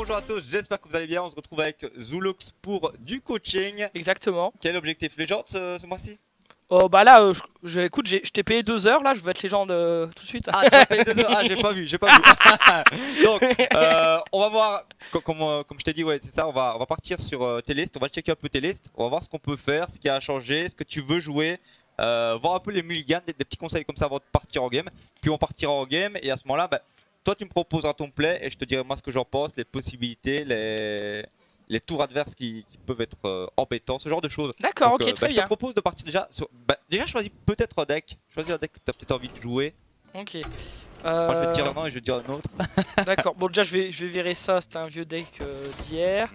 bonjour à tous, j'espère que vous allez bien. On se retrouve avec Zulux pour du coaching. Exactement. Quel objectif légende ce mois-ci? Oh bah là, écoute, je t'ai payé 2 heures là, je veux être légende tout de suite. Ah, tu m'as payé 2 heures. Ah, j'ai pas vu. Donc, on va voir, comme je t'ai dit, ouais, c'est ça, on va partir sur tes listes, on va checker un peu tes listes, on va voir ce qu'on peut faire, ce qui a changé, ce que tu veux jouer, voir un peu les mulligans, des petits conseils comme ça avant de partir en game. Puis on partira en game et à ce moment-là, bah, toi tu me proposeras ton play et je te dirai moi ce que j'en pense, les possibilités, les tours adverses qui peuvent être embêtants, ce genre de choses. D'accord, ok, très Je bien. te propose de partir déjà sur... déjà choisis peut-être un deck. Choisis un deck que tu as peut-être envie de jouer. Ok. Moi je vais te dire un et je vais te dire un autre. D'accord, bon déjà je vais virer ça, c'était un vieux deck d'hier.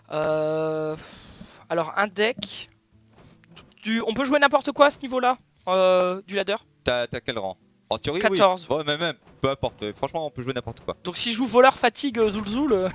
Alors un deck... On peut jouer n'importe quoi à ce niveau-là du ladder. T'as quel rang? En théorie 14. Oui. Ouais, mais même, peu importe. Franchement on peut jouer n'importe quoi. Donc si je joue voleur fatigue Zulzul...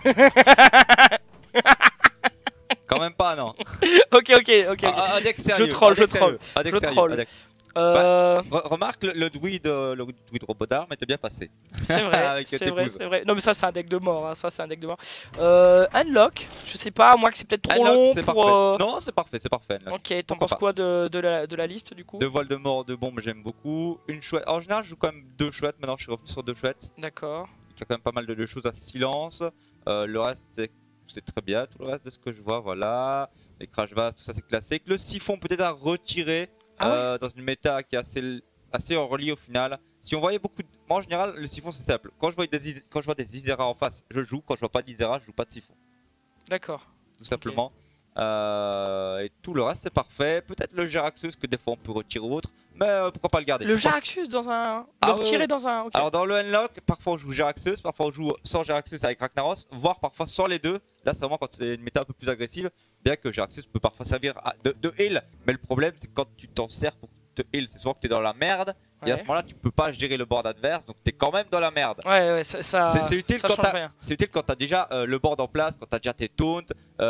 Quand même pas, non. Ok. Un deck sérieux. Je troll. Remarque le druide Robodar m'était bien passé. C'est vrai, Avec c'est tes vrai, bouses. c'est vrai. Non mais ça c'est un deck de mort, hein. Ça c'est un deck de mort. Unlock, je sais pas, moi que c'est peut-être trop long c'est pour... parfait. Non, c'est parfait. Unlock. Ok, t'en Pourquoi penses quoi de la liste du coup? Deux voiles de mort, deux bombes, j'aime beaucoup. Une chouette. En général, je joue quand même deux chouettes. Maintenant, je suis revenu sur deux chouettes. D'accord. Il y a quand même pas mal de choses à silence. Le reste, c'est très bien. Tout le reste de ce que je vois, voilà. Les crash vases, tout ça, c'est classique. Le siphon, peut-être à retirer dans une méta qui est assez early au final. Si on voyait beaucoup de... Moi, en général, le siphon, c'est simple. Quand je vois des Isera en face, je joue. Quand je vois pas d'Isera, je joue pas de siphon. D'accord. Tout simplement. Et tout le reste, c'est parfait. Peut-être le Jaraxus, que des fois on peut retirer ou autre. Mais pourquoi pas le garder? Le Jaraxus dans un... Le retirer dans un... Okay. Alors dans le Unlock, parfois on joue Jaraxus, parfois on joue sans Jaraxus avec Ragnaros, voire parfois sans les deux. Là c'est vraiment quand c'est une méta un peu plus agressive. Bien que Jaraxus peut parfois servir de heal. Mais le problème c'est quand tu t'en sers pour te heal, c'est souvent que tu es dans la merde. Et à ce moment là tu peux pas gérer le board adverse, donc tu es quand même dans la merde. Ouais, c'est utile, quand t'as déjà le board en place, quand t'as déjà tes taunts,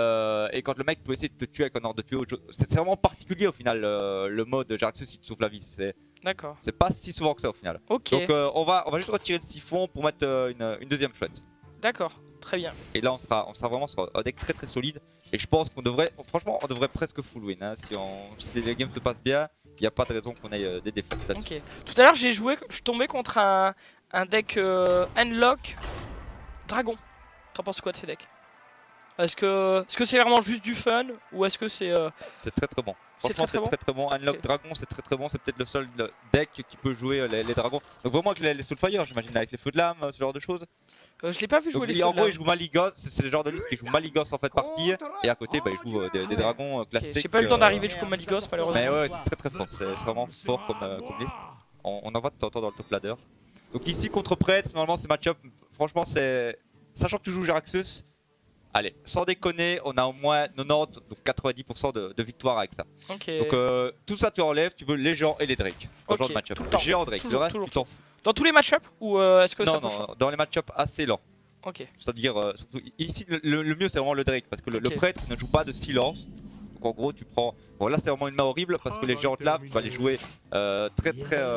et quand le mec peut essayer de te tuer avec un ordre de tuer autre chose. C'est vraiment particulier au final le mode Jaraxus si tu sauves la vie. D'accord. C'est pas si souvent que ça au final. Ok. Donc on va juste retirer le siphon pour mettre une deuxième chouette. D'accord, très bien. Et là on sera vraiment sur un deck très solide. Et je pense qu'on devrait, franchement on devrait presque full win hein, si les games se passent bien. Il n'y a pas de raison qu'on ait des défaites là-dessus. Ok. Tout à l'heure je suis tombé contre un deck Unlock Dragon. T'en penses quoi de ces decks? Est-ce que c'est vraiment juste du fun ou est-ce que c'est... C'est très bon. Franchement c'est très bon. Unlock Dragon c'est très bon. C'est peut-être le seul deck qui peut jouer les dragons. Donc vraiment avec les Soulfire j'imagine, avec les feux de lame, ce genre de choses. Je l'ai pas vu jouer les feux de lame. En gros il joue Maligos, c'est le genre de liste qui joue Maligos en fait partie. Et à côté il joue des dragons classiques. J'ai pas eu le temps d'arriver jusqu'au Maligos malheureusement. Mais ouais c'est très fort, c'est vraiment fort comme liste. On en voit de temps en temps dans le top ladder. Donc ici contre prêtre, normalement c'est match-up. Franchement c'est... Sachant que tu joues Jaraxus, allez, sans déconner, on a au moins 90, donc 90% de victoire avec ça. Okay. Donc tout ça tu enlèves, tu veux les géants et les Drake. Dans genre de match-up. Géant Drake, le reste tu t'en fous. Dans tous les match-up ou est-ce que ça peut Non, dans les match-up assez lents. Ok. C'est-à-dire, ici le mieux c'est vraiment le Drake, parce que le prêtre ne joue pas de silence. Donc en gros tu prends... Bon là c'est vraiment une main horrible, parce que les géants de lave, tu vas les jouer très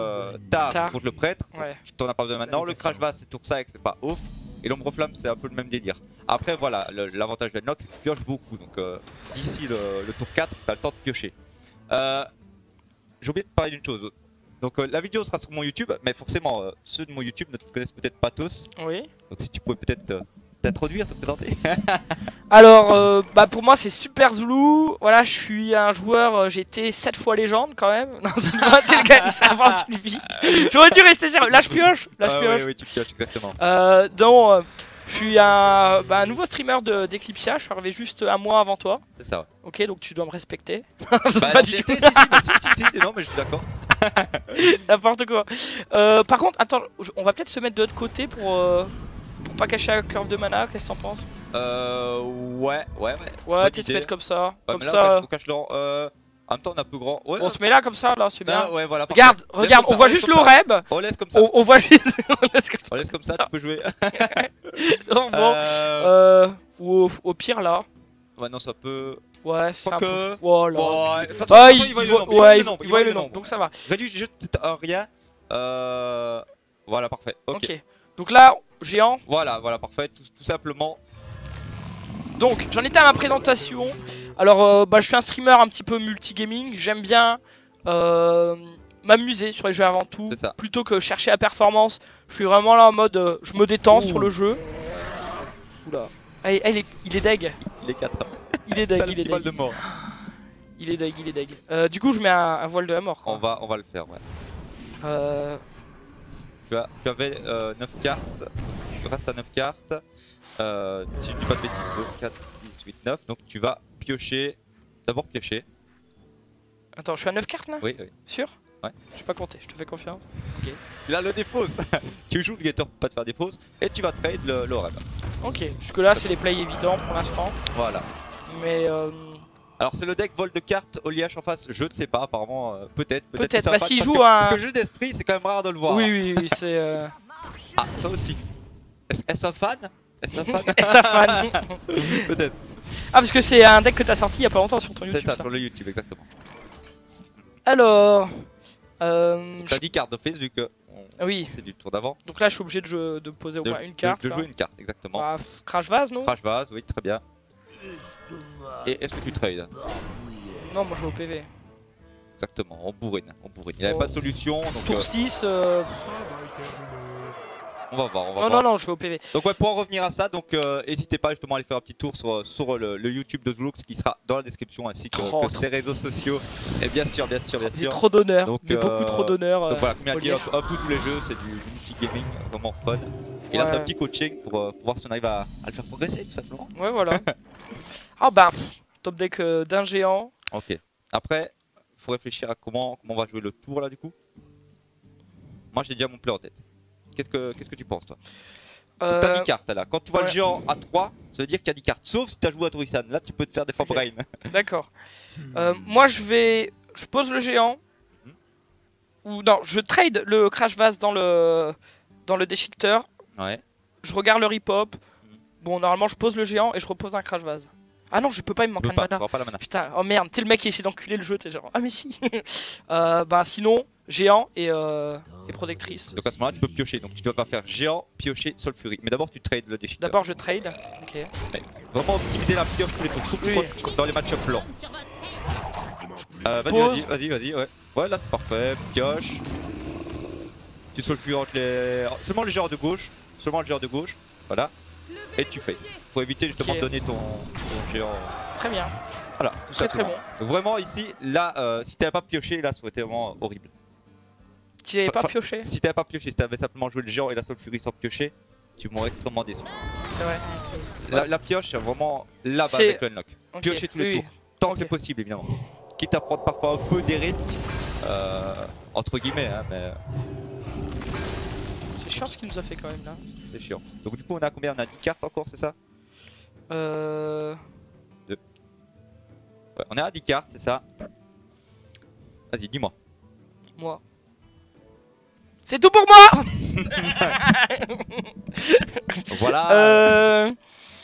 tard contre le prêtre. Ouais. Tu t'en as pas besoin maintenant. Le crash vase c'est tour 5, c'est pas ouf. Et l'ombre flamme c'est un peu le même délire. Après voilà, l'avantage de Nox c'est que tu pioches beaucoup. Donc d'ici le tour 4, tu as le temps de piocher. J'ai oublié de parler d'une chose. Donc la vidéo sera sur mon YouTube, mais forcément ceux de mon YouTube ne te connaissent peut-être pas tous. Oui. Donc si tu pouvais peut-être t'introduire, te présenter. Alors pour moi c'est Super Zulu. Voilà, je suis un joueur, j'ai été 7 fois légende quand même. Non c'est le gars, c'est avant une vie. J'aurais dû rester sérieux. Là je pioche. Oui, tu pioches exactement. Donc je suis un nouveau streamer d'Eclipsia, je suis arrivé juste un mois avant toi. C'est ça. Ok, donc tu dois me respecter. Pas du tout. Si, non mais je suis d'accord. N'importe quoi. Par contre, attends, on va peut-être se mettre de l'autre côté pour pas cacher la curve de mana, qu'est-ce que t'en penses? Ouais, tu te mets comme ça. Ouais, comme mais là, ça. on cache en même temps on est un peu grand. Ouais, on se met là comme ça, là, c'est bien. Ouais, voilà, regarde, on voit juste l'oreb. On laisse comme ça. On voit juste. On laisse comme ça, tu peux jouer. Non, bon. Ou au pire là. Ouais, non, ça peut. Ouais, c'est un peu. Voilà. Ouais, il voit le nom, donc ça va. Réduis juste rien. Voilà, parfait. Ok. Donc là, géant. Voilà, parfait. Tout simplement. Donc j'en étais à ma présentation. Alors je suis un streamer un petit peu multigaming. J'aime bien m'amuser sur les jeux avant tout. Plutôt que chercher la performance. Je suis vraiment là en mode je me détends sur le jeu. Oula. Il est deg. Il est 4. Il est deg, il est deg. De mort. Il est deg, il est deg. Du coup je mets un voile de la mort. Quoi. On va le faire, ouais. Tu avais 9 cartes. Tu restes à 9 cartes. Si je dis pas de bêtises, 2, 4, 6, 8, 9. Donc tu vas piocher. D'abord piocher. Attends, je suis à 9 cartes là? Oui, oui. Sûr? Ouais. Je suis pas compté, je te fais confiance. Ok. Là, le défausse. Tu joues le Gator pour pas te faire défausse. Et tu vas trade le rêve. Ok, jusque là c'est les plays évidents pour l'instant. Voilà. Mais alors c'est le deck vol de cartes, Oliash en face, je ne sais pas apparemment, peut-être. Peut-être, bah s'il joue un... Parce que le jeu d'esprit c'est quand même rare de le voir. Oui, c'est... Ah, ça aussi. Est-ce un fan? Est-ce un fan? Est-ce un fan? Peut-être. Ah parce que c'est un deck que t'as sorti il y a pas longtemps sur ton YouTube. C'est ça, sur le YouTube, exactement. Alors... T'as 10 cartes d'office vu que... Oui. C'est du tour d'avant. Donc là je suis obligé de poser au moins une carte. De jouer une carte, exactement. Bah, Crash Vase, non? Crash Vase, oui, très bien. Et est-ce que tu trades? Non, moi je vais au PV. Exactement, on bourrine, Il avait pas de solution, donc... Tour 6... On va voir. Non, je vais au PV. Donc ouais, pour en revenir à ça, donc n'hésitez pas justement à aller faire un petit tour sur le YouTube de Zlux qui sera dans la description ainsi que ses réseaux sociaux. Et bien sûr. Trop d'honneur, beaucoup trop d'honneur. Donc voilà, comme il a dit, un peu tous les jeux, c'est du multi-gaming vraiment fun. Et là c'est un petit coaching pour voir si on arrive à le faire progresser tout simplement. Ouais voilà. Ah bah, top deck d'un géant. Ok. Après, faut réfléchir à comment on va jouer le tour là du coup. Moi j'ai déjà mon play en tête. Qu'est-ce que tu penses toi? T'as 10 cartes là. Quand tu vois le géant à 3, ça veut dire qu'il y a 10 cartes. Sauf si tu as joué à Torisan. Là tu peux te faire des fois brain. D'accord. Moi je pose le géant. Ou non, je trade le Crash Vase dans le déchiqueteur. Ouais. Je regarde le rip-hop. Bon, normalement je pose le géant et je repose un Crash Vase. Ah non, je peux pas, il me manque un mana. Pas la mana. Putain, oh merde, t'es le mec qui essaie d'enculer le jeu, t'es genre, ah mais si. Bah sinon, géant et protectrice. Donc à ce moment-là, tu peux piocher. Donc tu dois pas faire géant, piocher, Soulfury. Mais d'abord, tu trades le déchiqueteur. D'abord, je trade. Ok. Ouais. Vraiment optimiser la pioche tous les tours, surtout dans les match-up lents. Vas-y, ouais. Ouais, là c'est parfait. Pioche. Tu Soulfury entre les. Seulement le géant de gauche. Voilà. Et tu faces. Pour éviter justement de donner ton géant. Très bien. Voilà, tout ça. Très bon. Donc vraiment ici, là, si t'avais pas pioché, là ça aurait été vraiment horrible. Tu n'avais pas pioché? Si t'avais pas pioché, si t'avais simplement joué le géant et la Soulfury sans piocher, tu m'aurais extrêmement déçu. C'est vrai. La pioche, c'est vraiment la base avec le unlock. Piocher tous les tours, tant que c'est possible évidemment. Quitte à prendre parfois un peu des risques, entre guillemets, hein, mais... C'est chiant ce qu'il nous a fait quand même là. C'est chiant. Donc du coup on a combien? On a 10 cartes encore, c'est ça? 2. Ouais, on est à 10 cartes, c'est ça? Vas-y, dis-moi. Moi. C'est tout pour moi. Voilà.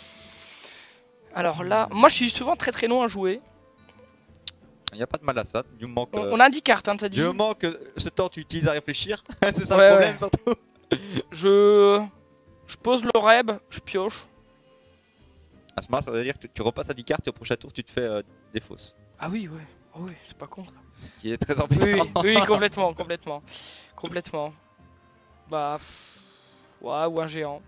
Alors là, moi je suis souvent très long à jouer. Il n'y a pas de mal à ça, du moment que... On a 10 cartes, hein, t'as dit. Du moment que ce temps tu utilises à réfléchir, c'est ça le problème surtout. Je pose le reb, je pioche. À ce moment ça veut dire que tu repasses à 10 cartes et au prochain tour tu te fais des fausses. Ah oui, ouais. Oh oui, c'est pas con. Ce qui est très embêtant. Oui, complètement. Bah... Ouais, ou un géant.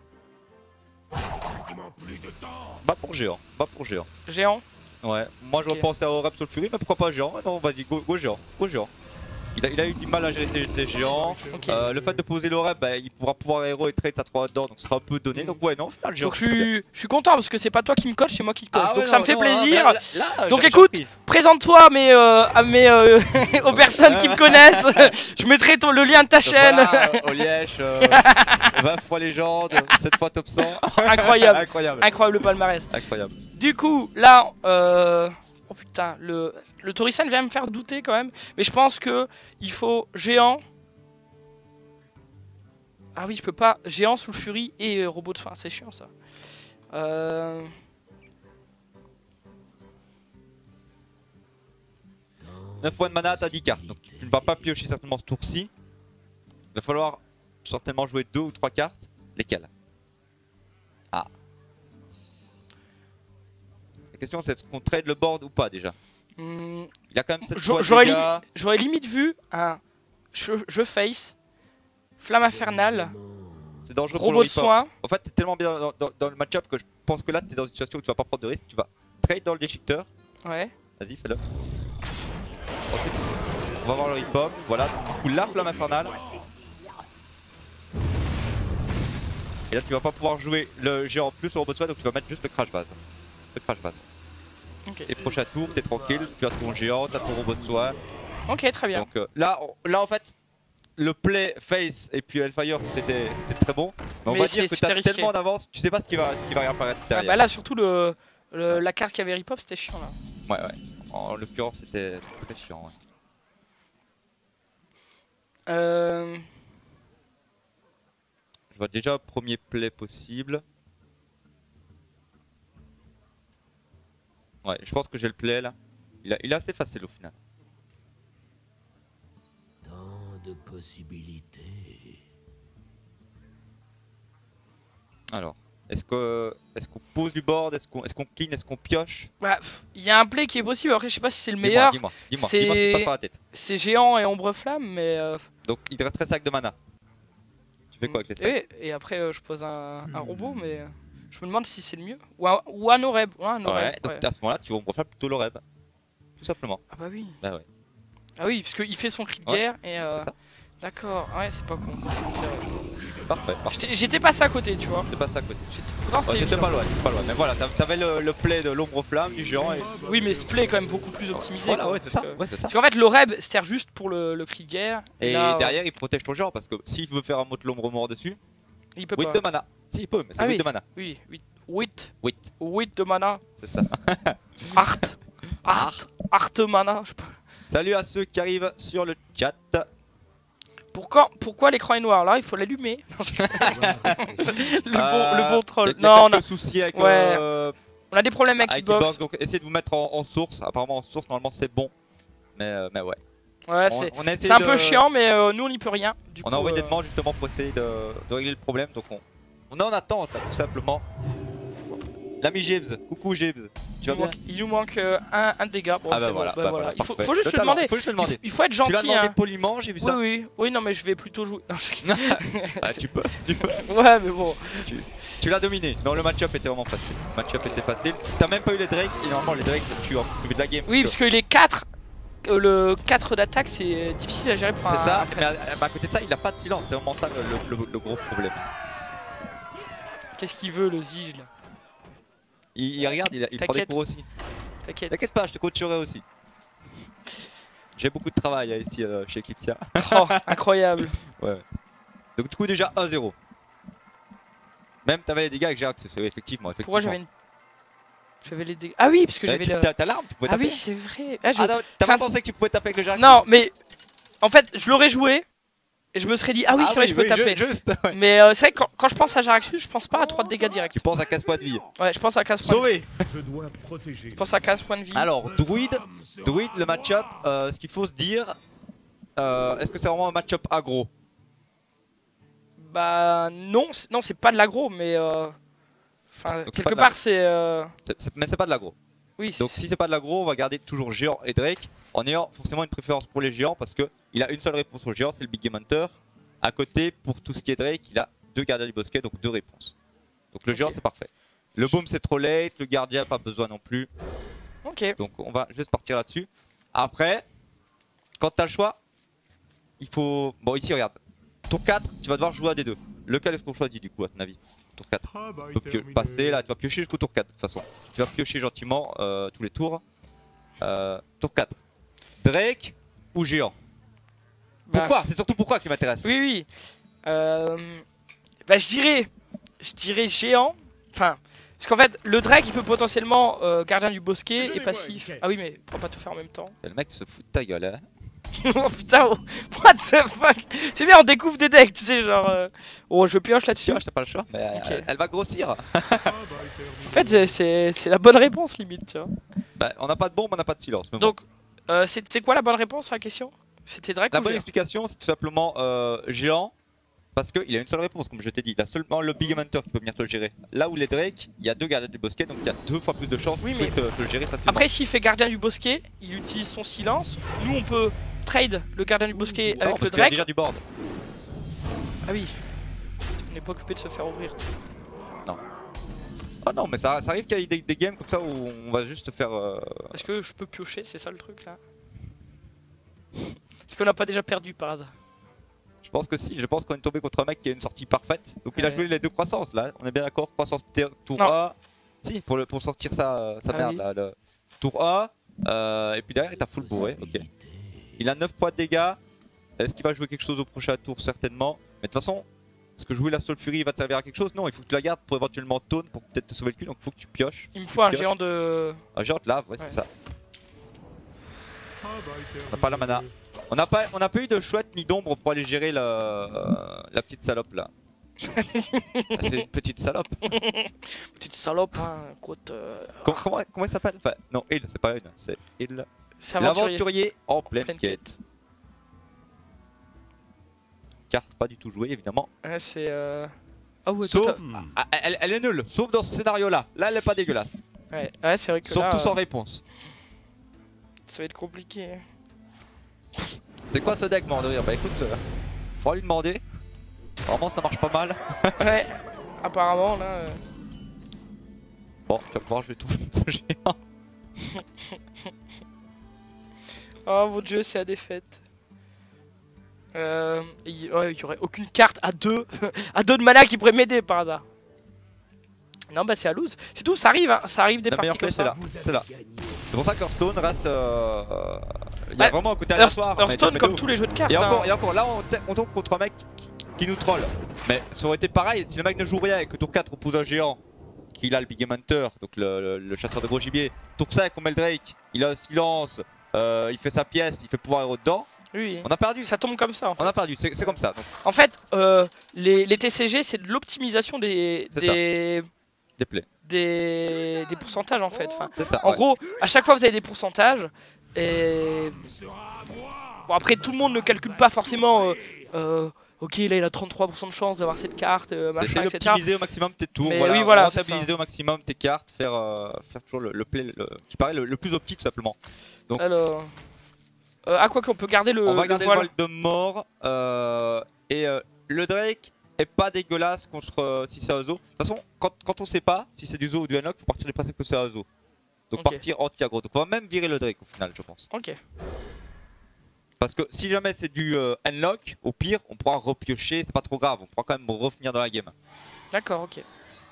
Bah pour géant, Géant? Ouais, moi je repensais au rep Soulfury, mais pourquoi pas géant? Non, vas-y, go géant, Il a eu du mal à gérer des géants. Le fait de poser le rep, bah, il pourra pouvoir héros et trade à 3 dedans, donc ce sera un peu donné. Donc ouais, non, au final, géant. Donc je suis content parce que c'est pas toi qui me coach, c'est moi qui te coach. Donc ça me fait plaisir. Là, donc écoute, présente-toi aux personnes qui me connaissent. Je mettrai le lien de ta chaîne. Voilà, Olièche, 20 fois légende, 7 fois top 100. Incroyable. Incroyable le palmarès. Incroyable. Du coup, là, oh putain, le Torisan vient me faire douter quand même. Mais je pense que il faut géant. Ah oui, je peux pas. Géant, Soulfury et robot de fin. C'est chiant ça. 9 points de mana, t'as 10 cartes. Donc tu ne vas pas piocher certainement ce tour-ci. Il va falloir certainement jouer 2 ou 3 cartes. Lesquelles? Ah. question c'est est-ce qu'on trade le board ou pas déjà. Hmm, Il a quand même cette fois de dégâts. J'aurais limite vu un jeu face, flamme infernale, C'est dangereux pour le robot de ripa. soin. En fait, t'es tellement bien dans le match-up que je pense que là, t'es dans une situation où tu vas pas prendre de risque. Tu vas trade dans le déchiqueteur. Ouais. Vas-y, fais-le. Ensuite, on va voir le ripop. Voilà, du coup, la flamme infernale. Et là, tu vas pas pouvoir jouer le géant plus au robot de soin, donc tu vas mettre juste le crash base. Le crash base. Ok. Et prochain tour, t'es tranquille. Tu as ton géant, t'as ton robot de soin. Ok, très bien. Donc là, en fait, le play face et puis Hellfire c'était très bon. Mais on va dire que t'as tellement d'avance, tu sais pas ce qui va réapparaître derrière. Bah là, surtout la carte qui avait ripop, c'était chiant là. Ouais. En l'occurrence, c'était très chiant. Ouais. Je vois déjà premier play possible. Ouais, je pense que j'ai le play là. Il est assez facile au final. Tant de possibilités. Alors, est-ce qu'on pose du board, est-ce qu'on king, est-ce qu'on pioche? Bah, il y a un play qui est possible, après je sais pas si c'est le meilleur. Dis-moi ce qui te passe par la tête. C'est géant et ombre flamme, mais... Donc il te reste 13 sacs de mana. Tu fais quoi avec les sacs? Et après je pose un robot, mais je me demande si c'est le mieux. Ou un oreb. Ouais, donc à ce moment-là tu ombre flamme plutôt l'oreb. Tout simplement. Ah bah oui. Bah ouais. Ah oui, parce qu'il fait son cri de guerre et... C'est ça. D'accord, ouais c'est pas con. Parfait. J'étais passé à côté, tu vois. C'est pas ça à côté. Pourtant c'était T'étais évident. pas loin. Mais voilà, t'avais le play de l'ombre flamme, du géant et... Oui, mais ce play est quand même beaucoup plus optimisé. Voilà, quoi, ouais, c'est ça. parce que- Ouais, c'est ça. Parce qu'en fait, l'oreb sert juste pour le cri de guerre. Et là, derrière, il protège ton géant parce que s'il veut faire un mot de l'ombre mort dessus, il peut 8 pas. de mana. Si, il peut, mais c'est Ah 8 oui. de mana. Oui, 8 8, de mana. c'est ça. Art mana. Je sais pas. Salut à ceux qui arrivent sur le chat. Pourquoi l'écran est noir là? Il faut l'allumer. le bon troll. Il y a Non, quelques soucis avec, Ouais. on a des problèmes avec avec Hitbox. Hitbox, donc essayez de vous mettre en source. Apparemment en source, normalement c'est bon. Mais ouais. Ouais, On a essayé c'est un de- peu chiant, mais nous on n'y peut rien. Du On coup, a envoyé des demandes justement pour essayer de régler le problème. Donc on est en attente, hein, tout simplement. L'ami Gibbs, coucou Gibbs. Tu vas bien? il nous manque un dégât. Bon, Ah bah c'est voilà, bon, bah voilà. voilà, Il faut parfait. juste Le le talent, demander. faut juste le demander. Il faut être Tu l'as gentil. demandé Hein. poliment, j'ai vu ça. Oui, non, mais je vais plutôt jouer. Non, Ah, tu peux. ouais, mais bon. Tu l'as dominé. Non, le match-up était vraiment facile. Le match-up était facile. T'as même pas eu les Drake. Et normalement, les Drake, ça tue en plus de la game. Oui, parce qu'il est 4. Le 4 d'attaque, c'est difficile à gérer pour C'est ça, un mais à côté de ça, il a pas de silence. C'est vraiment ça le gros problème. Qu'est-ce qu'il veut, le Zige là? Il regarde, il prend des T'inquiète. cours aussi. T'inquiète. T'inquiète pas, je te coacherai aussi. J'ai beaucoup de travail ici chez Eclipsia. Oh, incroyable. Ouais. Donc, du coup, déjà 1-0. Même t'avais les dégâts avec Jerax, effectivement. Pourquoi j'avais les dégâts? Ah oui, parce que j'avais le... T'as l'arme, tu pouvais Ah taper. oui, c'est vrai. Ah, Ah, t'as c'est pas un- pensé que tu pouvais taper avec le Jerax? Non, mais en fait, je l'aurais joué et je me serais dit, ah oui, c'est vrai, je peux taper. Juste, ouais. Mais c'est vrai que quand je pense à Jaraxus, je pense pas à 3 de dégâts directs. Tu penses à 15 points de vie. Ouais, je pense à 15 points. Sauvé. Je dois protéger. Je pense à 15 points de vie. Alors, Druid, le match-up, ce qu'il faut se dire, est-ce que c'est vraiment un match-up aggro? Bah non, c'est pas de l'aggro, mais enfin Donc, c'est quelque pas de part c'est Mais c'est pas de l'aggro. oui. Donc si c'est pas de l'aggro, on va garder toujours géant et Drake en ayant forcément une préférence pour les géants parce que il a une seule réponse au géant, c'est le Big Game Hunter. À côté, pour tout ce qui est Drake, il a 2 gardiens du bosquet, donc 2 réponses. Donc le géant c'est parfait. Le boom c'est trop late, le gardien pas besoin non plus. Ok. Donc on va juste partir là-dessus. Après, quand t'as le choix, il faut... Bon ici regarde, tour 4, tu vas devoir jouer à des deux. Lequel est-ce qu'on choisit du coup à ton avis? Tour 4. Tu peux passer là, tu vas piocher jusqu'au tour 4 de toute façon. Tu vas piocher gentiment tous les tours. Tour 4. Drake ou géant? Pourquoi? C'est surtout pourquoi qui m'intéresse. Oui, oui. Bah je dirais géant. Enfin, parce qu'en fait, le Drake il peut potentiellement gardien du bosquet et passif. Ah oui, mais on va pas tout faire en même temps. Et le mec se fout de ta gueule hein. Oh putain, oh, what the fuck. C'est bien, on découvre des decks, tu sais, genre... Oh, je pioche là-dessus. Tu vois, t'as pas le choix, mais Ok. elle va grossir. En fait, c'est la bonne réponse, limite, tu vois. Bah, on n'a pas de bombe, on n'a pas de silence. Mais bon. Donc, c'est quoi la bonne réponse à la question? C'était Drake La ou bonne géant? explication, c'est tout simplement géant. Parce qu'il a une seule réponse, comme je t'ai dit. Il a seulement le Big Hunter qui peut venir te le gérer. Là où les Drake, il y a 2 gardiens du bosquet, donc il y a 2 fois plus de chances Oui, qu'il mais puisse te le gérer facilement. après, s'il fait gardien du bosquet, il utilise son silence. Nous, on peut trade le gardien du bosquet Non, avec parce le qu'il y a Drake. déjà du board. Ah oui. On n'est pas occupé de se faire ouvrir. Ah non, mais ça arrive qu'il y ait des games comme ça où on va juste faire. Est-ce que je peux piocher? C'est ça le truc là? Est-ce qu'on n'a pas déjà perdu par hasard? Je pense que si, je pense qu'on est tombé contre un mec qui a une sortie parfaite. Donc il a joué les 2 croissances là, on est bien d'accord. Croissance tour Non. A. Si, pour sortir sa merde oui. là. Le tour A. Et puis derrière, il t'a full bourré. Ok. Il a 9 points de dégâts. Est-ce qu'il va jouer quelque chose au prochain tour? Certainement. Mais de toute façon, est-ce que jouer la Soul Fury va te servir à quelque chose? Non, il faut que tu la gardes pour éventuellement taunt pour peut-être te sauver le cul. Donc il faut que tu pioches. Il me faut un pioches. géant de. Un géant de lave, ouais, Ouais. c'est ça. On n'a pas la mana. On n'a pas eu de chouette ni d'ombre pour aller gérer la petite salope là. Ah, c'est une petite salope. Petite salope, hein, écoute. Comment il s'appelle? Enfin, non, il, c'est pas une, c'est il. C'est aventurier. L'aventurier en pleine Pleine quête. quête. Carte pas du tout jouée évidemment. Ouais, c'est. Ah ouais, Sauf, tout elle est nulle, sauf dans ce scénario là. Là, elle est pas dégueulasse. ouais, c'est vrai que Sauf là, tout sans réponse. ça va être compliqué. C'est quoi ce deck, Mandorir? Bah écoute, faut lui demander. Vraiment, ça marche pas mal. Ouais, apparemment là. Bon, tu vas pouvoir jouer tout géant. Oh mon dieu, c'est la défaite. Il y aurait aucune carte à 2 à 2 de mana qui pourrait m'aider par hasard. Non bah c'est à lose. C'est tout, ça arrive, hein. Ça arrive des La parties meilleure comme play, c'est ça. là. C'est là. C'est pour ça que Hearthstone reste. Il y a Bah, vraiment un côté aléatoire. Hearthstone mais comme de ouf. tous les jeux de cartes. Et hein. encore, là on tombe contre un mec qui nous troll. Mais ça aurait été pareil si le mec ne joue rien et que tour 4 on pose un géant, qu'il a le Big Game Hunter, donc le chasseur de gros gibier. Tour 5 on met le Drake, il a un silence, il fait sa pièce, il fait pouvoir héros dedans. Oui, On a perdu. ça tombe comme ça en fait. On a perdu, c'est comme ça. Donc, En fait, les TCG c'est de l'optimisation des déplay. des pourcentages en fait. Enfin, C'est ça. en ouais. gros, à chaque fois vous avez des pourcentages et bon après tout le monde ne calcule pas forcément. Ok, là il a 33% de chance d'avoir cette carte, C'est machin, etc. d'optimiser au maximum tes tours, Mais voilà, oui, voilà, c'est rentabiliser au maximum tes cartes, faire toujours le play qui paraît le plus optique simplement. Donc, Alors, quoi qu'on peut garder le. on va garder le voile. voile de mort et le Drake est pas dégueulasse contre si c'est un zoo. De toute façon, quand on sait pas si c'est du zoo ou du unlock, faut partir du principe que c'est un zoo. Donc Ok. partir anti-aggro. Donc on va même virer le Drake au final, je pense. Ok. Parce que si jamais c'est du unlock, au pire, on pourra repiocher, c'est pas trop grave, on pourra quand même revenir dans la game. D'accord, ok.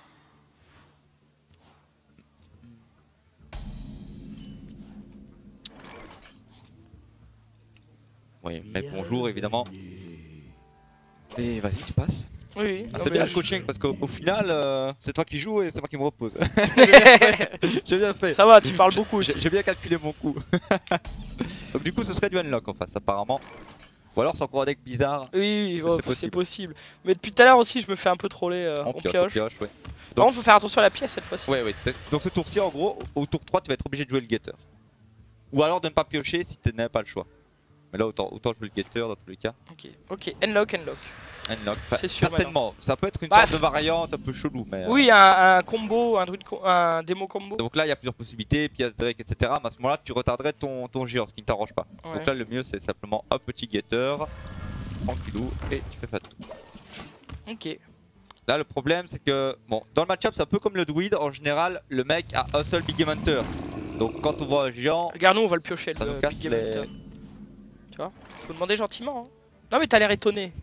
Oui, mais bonjour évidemment. Et vas-y, tu passes. Oui, oui. Ah, non, c'est mais bien le coaching parce qu'au final, c'est toi qui joues et c'est moi qui me repose. je- J'ai bien fait. Ça va, tu parles beaucoup aussi. J'ai bien calculé mon coup. Donc du coup, ce serait du unlock en face apparemment. Ou alors c'est encore un deck bizarre. Oui, Ça, bon, c'est c'est possible. possible. Mais depuis tout à l'heure aussi, je me fais un peu troller. On On pioche, pioche. ouais. Par contre, faut faire attention à la pièce cette fois-ci. Ouais. Donc ce tour-ci, en gros, au tour 3, tu vas être obligé de jouer le getter. Ou alors de ne pas piocher si tu n'as pas le choix. Mais là, autant jouer le getter dans tous les cas. Ok. Unlock. Unlock. Enfin, C'est sûr, certainement. Ça peut être une Bah, sorte de variante un peu chelou. Mais, Oui, un combo, un démo combo. Donc là, il y a plusieurs possibilités, pièces Drake, etc. Mais à ce moment-là, tu retarderais ton géant, ce qui ne t'arrange pas. Ouais. Donc là, le mieux, c'est simplement un petit getter, tranquillou, et tu fais pas tout. Ok. Là, le problème, c'est que, bon, dans le match-up, c'est un peu comme le druide. En général, le mec a un seul Big Game Hunter. Donc quand on voit un géant, Regarde, nous on va le piocher, ça le nous casse Big Game les... Hunter. Tu vois, faut demander gentiment. Hein. Non mais t'as l'air étonné.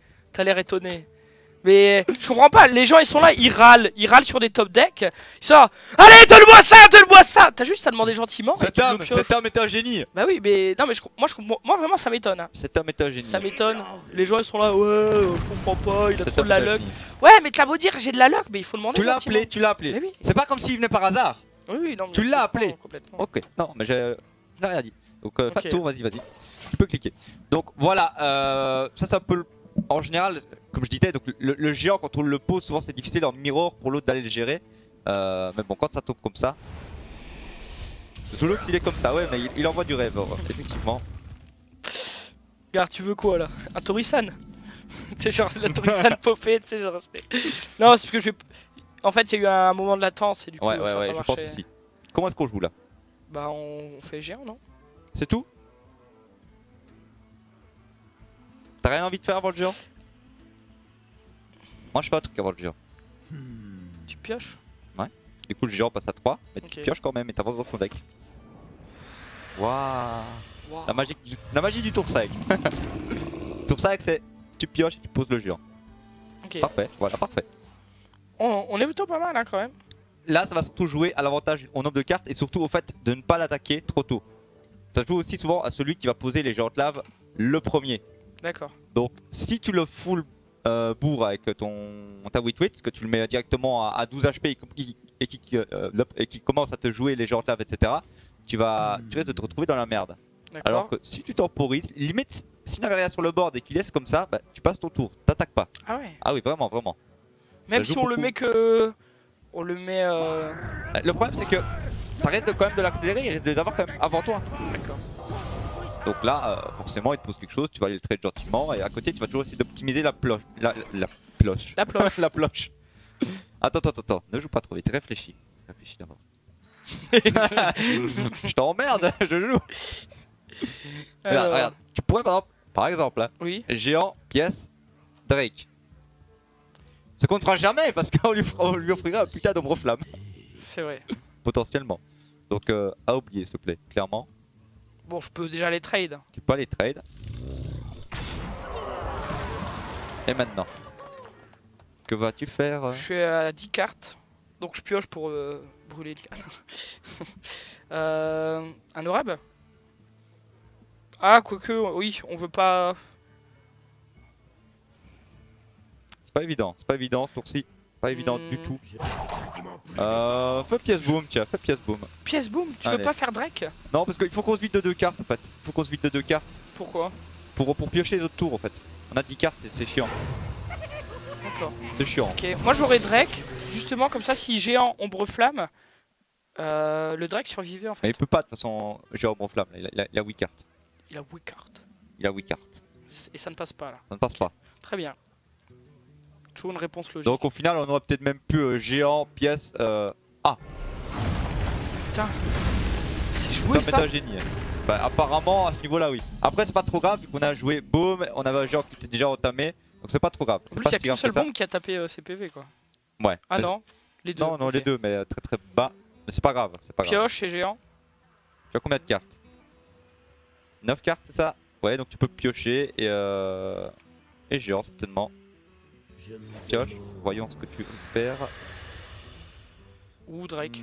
Mais je comprends pas, les gens ils sont là, ils râlent sur des top decks. Ils sont là, allez donne-moi ça. T'as juste à demander gentiment. et Cet tu le homme pioches. est un génie. Bah oui, mais non mais moi vraiment ça m'étonne. Hein. Cet homme est un génie. Ça m'étonne. Les gens ils sont là, ouais, je comprends pas, il a Cet trop homme de la est un luck. génie. Ouais, mais t'as beau dire j'ai de la luck, mais il faut demander Tu l'as gentiment. appelé. Mais oui. C'est pas comme s'il venait par hasard. Oui, non, mais Tu l'as complètement, appelé. complètement. Ok, non, mais je n'ai rien dit. Donc, pas Ok. de tour, vas-y. Tu peux cliquer. Donc voilà, ça c'est un peu. En général, comme je disais, donc, le géant, quand on le pose, souvent c'est difficile en mirror pour l'autre d'aller le gérer. Mais bon, quand ça tombe comme ça. Zolox il est comme ça, ouais, mais il envoie du rêve, effectivement. Regarde, tu veux quoi là? Un Torisan? C'est genre le truc ça de popper, tu sais, genre. Non, c'est parce que je vais. En fait, il y a eu un moment de latence et du coup. Ouais, ça ouais, a ouais, pas je pense marché. aussi. Comment est-ce qu'on joue là? Bah, on fait géant, non? C'est tout? T'as rien envie de faire avant le géant? Moi je fais un truc avant le géant. Tu pioches? Du coup le géant passe à 3, mais tu Ok. pioches quand même et t'avances dans ton deck. Waouh! Wow. La magie du tour 5. Tour 5 c'est tu pioches et tu poses le géant. Ok. Parfait, voilà, parfait. On est plutôt pas mal, hein, quand même. Là ça va surtout jouer à l'avantage au nombre de cartes et surtout au fait de ne pas l'attaquer trop tôt. Ça joue aussi souvent à celui qui va poser les géantes laves le premier. D'accord. Donc si tu le full bourre avec ta wit, que tu le mets directement à 12 HP et qui commence à te jouer les géantes laves, etc. Tu risques de te retrouver dans la merde. Alors D'accord. que si tu temporises, limite s'il n'avait rien sur le board et qu'il laisse comme ça, bah, tu passes ton tour, t'attaques pas. Ah ouais. Ah oui, vraiment, vraiment. Même joue si on le beaucoup. met que. On le met. Le problème c'est que ça risque quand même de l'accélérer, il risque de l'avoir quand même avant toi. D'accord. Donc là, forcément, il te pose quelque chose, tu vas aller le trade gentiment et à côté, tu vas toujours essayer d'optimiser la ploche. La ploche. La ploche. La ploche. Attends, ne joue pas trop vite, réfléchis. Réfléchis d'abord. Je t'emmerde, je joue. Alors, Regarde, tu pourrais par exemple, hein, Oui. géant, pièce, Drake. Ce qu'on ne fera jamais parce qu'on lui offrira un putain d'ombre flamme, C'est vrai. potentiellement. Donc à oublier s'il te plaît, clairement. Bon, je peux déjà les trade. Tu peux aller trade. Et maintenant, que vas-tu faire? Je suis à 10 cartes. Donc je pioche pour brûler le cartes. Un Oreb. Ah, quoique, oui, on veut pas. C'est pas évident ce tour-ci. Pas évident du tout. Fais pièce boom, tiens, fais pièce boom. Pièce boom, tu veux Allez. pas faire Drake? Non, parce qu'il faut qu'on se vide de 2 cartes en fait. Il faut qu'on se vide de 2 cartes Pourquoi? pour piocher les autres tours en fait. On a 10 cartes, c'est chiant. D'accord. C'est chiant. Ok, moi j'aurais Drake, justement comme ça, si géant ombre flamme, le Drake survivait en Mais fait. il peut pas de toute façon, j'ai ombre flamme, il a 8 cartes. Il a 8 cartes. Il a 8 cartes. Et ça ne passe pas là. Ça ne passe pas. Très bien. Toujours une réponse logique. Donc au final, on aurait peut-être même pu géant, pièce. Putain, c'est joué Putain, ça. méta-génie. Bah, apparemment, à ce niveau-là, oui. Après, c'est pas trop grave, vu qu'on a joué boom, on avait un géant qui était déjà entamé. Donc c'est pas trop grave. En C'est plus, pas il y a si qu'une grave seule que ça. bombe qui a tapé ses PV quoi. Ouais. Ah non, les deux. Non, ok. les deux, mais très très bas. Mais c'est pas grave, c'est pas grave. Pioche et géant. Tu as combien de cartes? 9 cartes, c'est ça? Ouais, donc tu peux piocher et géant certainement. Pioche, voyons ce que tu veux faire. Ou Drake.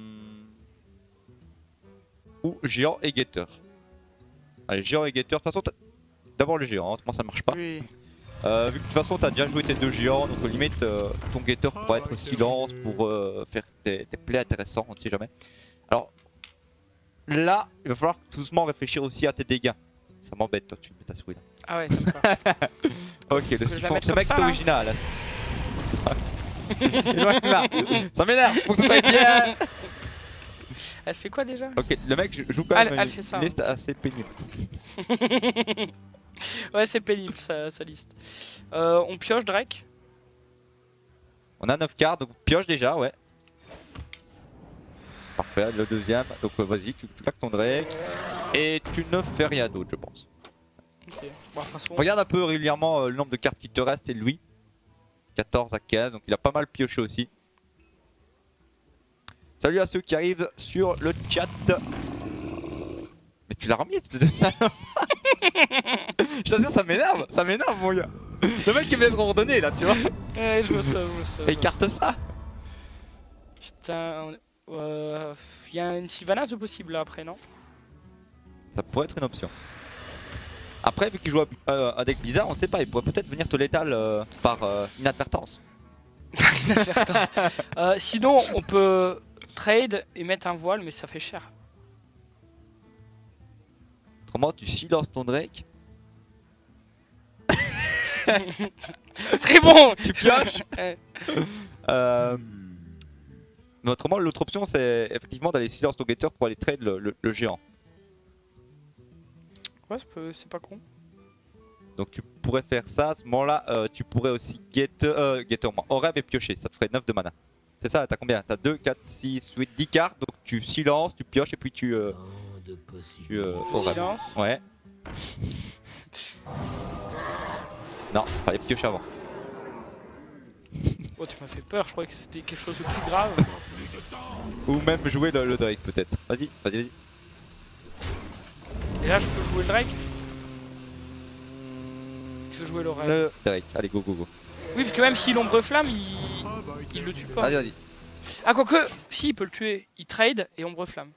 Ou géant et guetteur. Allez, géant et guetteur. De toute façon, d'abord le géant, comment ça marche pas. Oui. Vu que de toute façon, t'as déjà joué tes 2 géants, donc limite, ton guetteur pourra être silence pour faire des plays intéressants, on ne sait jamais. Alors, là, il va falloir doucement réfléchir aussi à tes dégâts. Ça m'embête toi, tu mets ta souris là. Ah ouais, t'aimes pas. Ok, le je la siphon, mette ce comme mec ça, est là original. Éloigne là. Ça m'énerve, faut que ça soit bien. Elle fait quoi déjà? Ok, le mec joue quand même Elle fait ça, une liste assez pénible. Ouais, c'est pénible sa liste. On pioche Drake. On a 9 cartes, donc pioche déjà, ouais. Parfait, le deuxième. Donc vas-y, tu claques ton Drake. Et tu ne fais rien d'autre, je pense. Ok. Bon, de toute façon, Regarde un peu régulièrement le nombre de cartes qui te restent et lui. 14 à 15, donc il a pas mal pioché aussi. Salut à ceux qui arrivent sur le chat. Mais tu l'as remis, espèce de salope. Je t'assure, ça m'énerve mon gars. Le mec qui vient de redonner là, tu vois. ouais, je vois ça, je vois ça. Écarte ça. Putain, y a une Sylvanas de possible là après, non? Ça pourrait être une option. Après, vu qu'il joue à deck bizarre, on ne sait pas, il pourrait peut-être venir te létal par inadvertance. Sinon, on peut trade et mettre un voile, mais ça fait cher. Autrement, tu silences ton Drake. Très bon. Tu pioches. Ouais. Mais autrement, l'autre option, c'est effectivement d'aller silence ton getter pour aller trade le géant. Ouais, c'est pas con. Donc tu pourrais faire ça, à ce moment-là, tu pourrais aussi getter moi, Oreb et piocher, ça te ferait 9 de mana. C'est ça, t'as combien? T'as 2, 4, 6, 8, 10 cartes, donc tu silences, tu pioches et puis tu Oreb. Silence. Ouais. Non, fallait piocher avant. Oh, tu m'as fait peur, je croyais que c'était quelque chose de plus grave. Ou même jouer le Drake peut-être. Vas-y, vas-y. Et là, je peux jouer le Drake. Je veux jouer l'Oreb. Le Drake, allez go go go. Oui, parce que même si l'ombre flamme, il le tue pas. Vas-y, vas-y. Ah, quoique, si, il peut le tuer. Il trade et ombre flamme.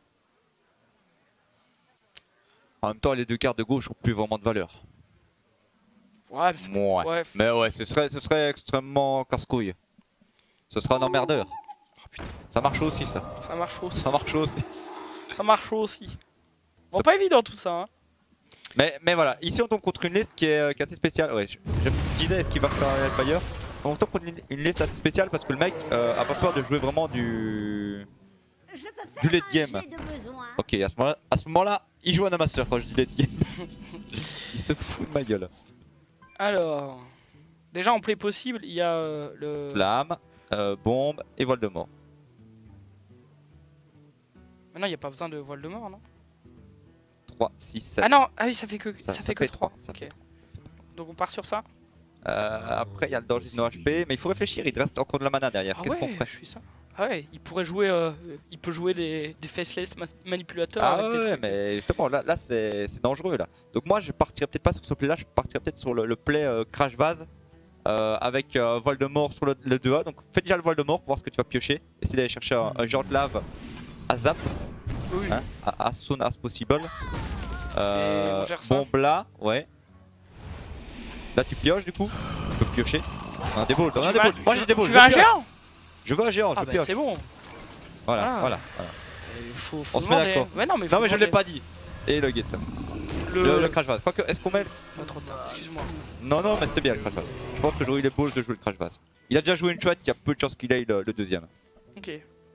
En même temps, les deux cartes de gauche ont plus vraiment de valeur. Ouais, mais c'est Ouais. Mais ouais, ce serait extrêmement casse-couille. Ce sera un emmerdeur. Oh, putain. Ça marche aussi ça. Ça marche aussi. Ça marche aussi. Ça marche aussi. Bon, pas évident tout ça. Hein. Mais voilà, ici on tombe contre une liste qui est assez spéciale. Ouais, je me disais est-ce qu'il va faire un Hellfire. On tombe contre une liste assez spéciale parce que le mec a pas peur de jouer vraiment du late game. Ok, à ce moment-là, il joue un amasseur quand je dis late game. Il se fout de ma gueule. Alors, déjà en play possible, il y a le... Flamme, bombe et voile de mort. Maintenant, il n'y a pas besoin de voile de mort, non? 3, 6, 7. Ah non, ah oui, ça fait que, Ça fait fait que 3. 3, ça Ok. Donc on part sur ça. Après, il y a le danger de no HP, mais il faut réfléchir, il reste encore de la mana derrière. Ah Qu'est-ce qu'on ouais, ferait? je suis ça. Ah ouais, il pourrait jouer, il peut jouer des faceless manipulateurs. Ah avec des ouais, trucs. mais justement, là c'est dangereux là. Donc moi, je partirais peut-être pas sur ce play là, je partirais peut-être sur le play Crash Vase avec voile de mort sur le 2A. Donc fais déjà le voile de mort pour voir ce que tu vas piocher. Essaye d'aller chercher un genre de lave à zap, Oui. hein, as soon as possible. on gère ça. Bombe là, ouais. Là tu pioches du coup, tu peux piocher. On a des balls, on a des balls. Moi j'ai des balls. Tu veux un géant? Je veux un géant, Ah je bah pioche. c'est bon. Voilà, Ah. voilà. Faut On se met demander. d'accord. Ouais, non mais, Non mais je l'ai demander. pas dit. Et le get. Le Crash Vase. Quoique, est-ce qu'on met... Pas trop tard, excuse-moi. Non, mais c'était bien le Crash Vase. Je pense que j'aurais eu les balls de jouer le Crash Vase. Il a déjà joué une chouette, il y a peu de chances qu'il aille le deuxième. Ok.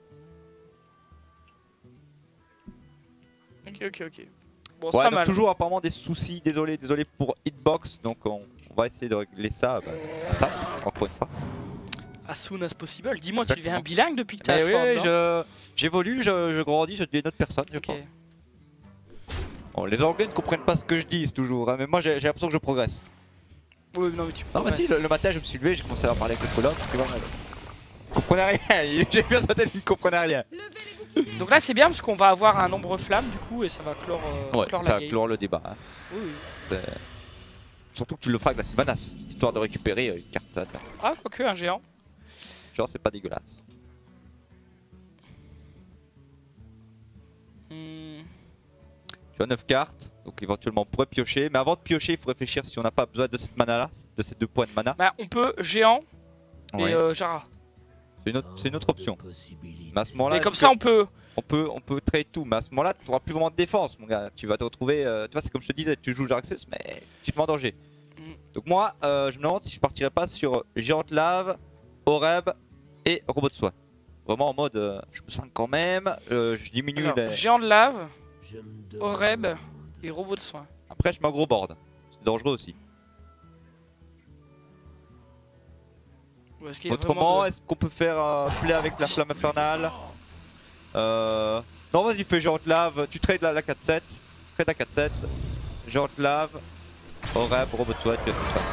Ok. Bon, c'est Ouais, pas donc mal. toujours apparemment des soucis, désolé pour Hitbox, donc on va essayer de régler ça, ça, encore une fois. As soon as possible. Dis-moi, tu Exactement. deviens bilingue depuis que t'as Mais la oui, j'évolue, je grandis, je deviens une autre personne, je Ok. crois. Bon, les Anglais ne comprennent pas ce que je dis toujours, hein, mais moi j'ai l'impression que je progresse. Oui, non mais tu Non mais si, le matin je me suis levé, j'ai commencé à parler avec le colloque, tu vois. Il comprenait rien, j'ai bien sa tête, il ne comprenait rien. Donc là c'est bien parce qu'on va avoir un ombre flamme du coup et ça va clore, Ouais, clore c'est la ça, game. clore le débat. Hein. Oui. Surtout que tu le feras avec la Sylvanas, histoire de récupérer une carte à terre. Ah quoique un géant. Genre c'est pas dégueulasse. Tu as 9 cartes, donc éventuellement on pourrait piocher, mais avant de piocher il faut réfléchir si on n'a pas besoin de cette mana là, de ces 2 points de mana. Bah on peut géant Ouais. et Jara. C'est une autre option. Mais à ce moment-là, Mais comme ça on peut... on peut trade tout, mais à ce moment-là tu n'auras plus vraiment de défense mon gars. Tu vas te retrouver, tu vois c'est comme je te disais, tu joues Jaraxxus mais tu te mets en danger. Donc moi je me demande si je partirais pas sur Géante Lave, Oreb et Robot de Soin. Vraiment en mode je me soigne quand même, je diminue Alors, les... géant de lave, Je me demande- Oreb et robot de soin. Après je mets un gros board, c'est dangereux aussi. Est-ce qu'il y a Autrement, vraiment de- est-ce qu'on peut faire play avec la flamme infernale? Non, vas-y, fais Géante Lave, tu trades la 4-7, trade la 4-7, Géante Lave, Oreb, Robot de Soin, tu fais comme ça.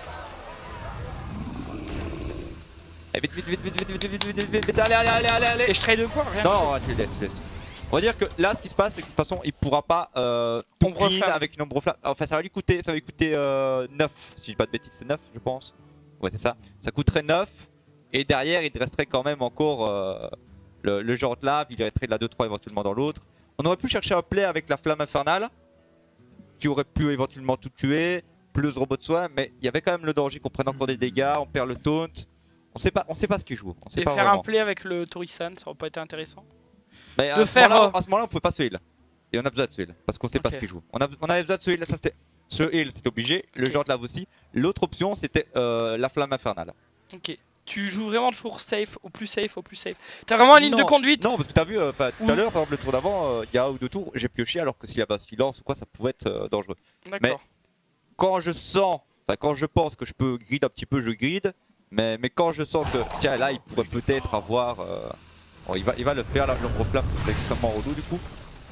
Eh, vite, allez. Et je trade de quoi? Rien. Non, tu laisses. On va dire que là, ce qui se passe, c'est que de toute façon, il pourra pas tout Ombre clean flamme. avec une ombre flamme. Enfin, ça va lui coûter 9, si je dis pas de bêtises, c'est 9, je pense. Ouais, c'est ça. Ça coûterait 9, et derrière, il resterait quand même encore le genre de lave, il resterait de la 2-3 éventuellement dans l'autre. On aurait pu chercher un play avec la flamme infernale, qui aurait pu éventuellement tout tuer, plus robot de soin, mais il y avait quand même le danger qu'on prenne encore des dégâts, on perd le taunt. On sait pas ce qu'il joue. On sait Et pas faire vraiment. un play avec le Torisan, ça aurait pas été intéressant. Mais de faire, à ce moment-là, on pouvait pas se heal. Et on a besoin de se heal. Parce qu'on sait pas Ok. ce qu'il joue. On avait besoin de se heal. Ça, c'était. Se heal, c'était obligé. Le Ok. genre de lave aussi. L'autre option, c'était la flamme infernale. Ok. Tu joues vraiment toujours safe, au plus safe, au plus safe. T'as vraiment une ligne de Non, conduite. Non, parce que t'as vu, tout à Oui. l'heure, par exemple, le tour d'avant, il y a un ou deux tours, j'ai pioché alors que s'il y a pas silence ou quoi, ça pouvait être dangereux. D'accord. quand je sens, enfin quand je pense que je peux grid un petit peu, je grid. Mais quand je sens que, tiens là il pourrait peut-être avoir... bon, il va le faire là, l'ombre flamme, c'est extrêmement relou du coup.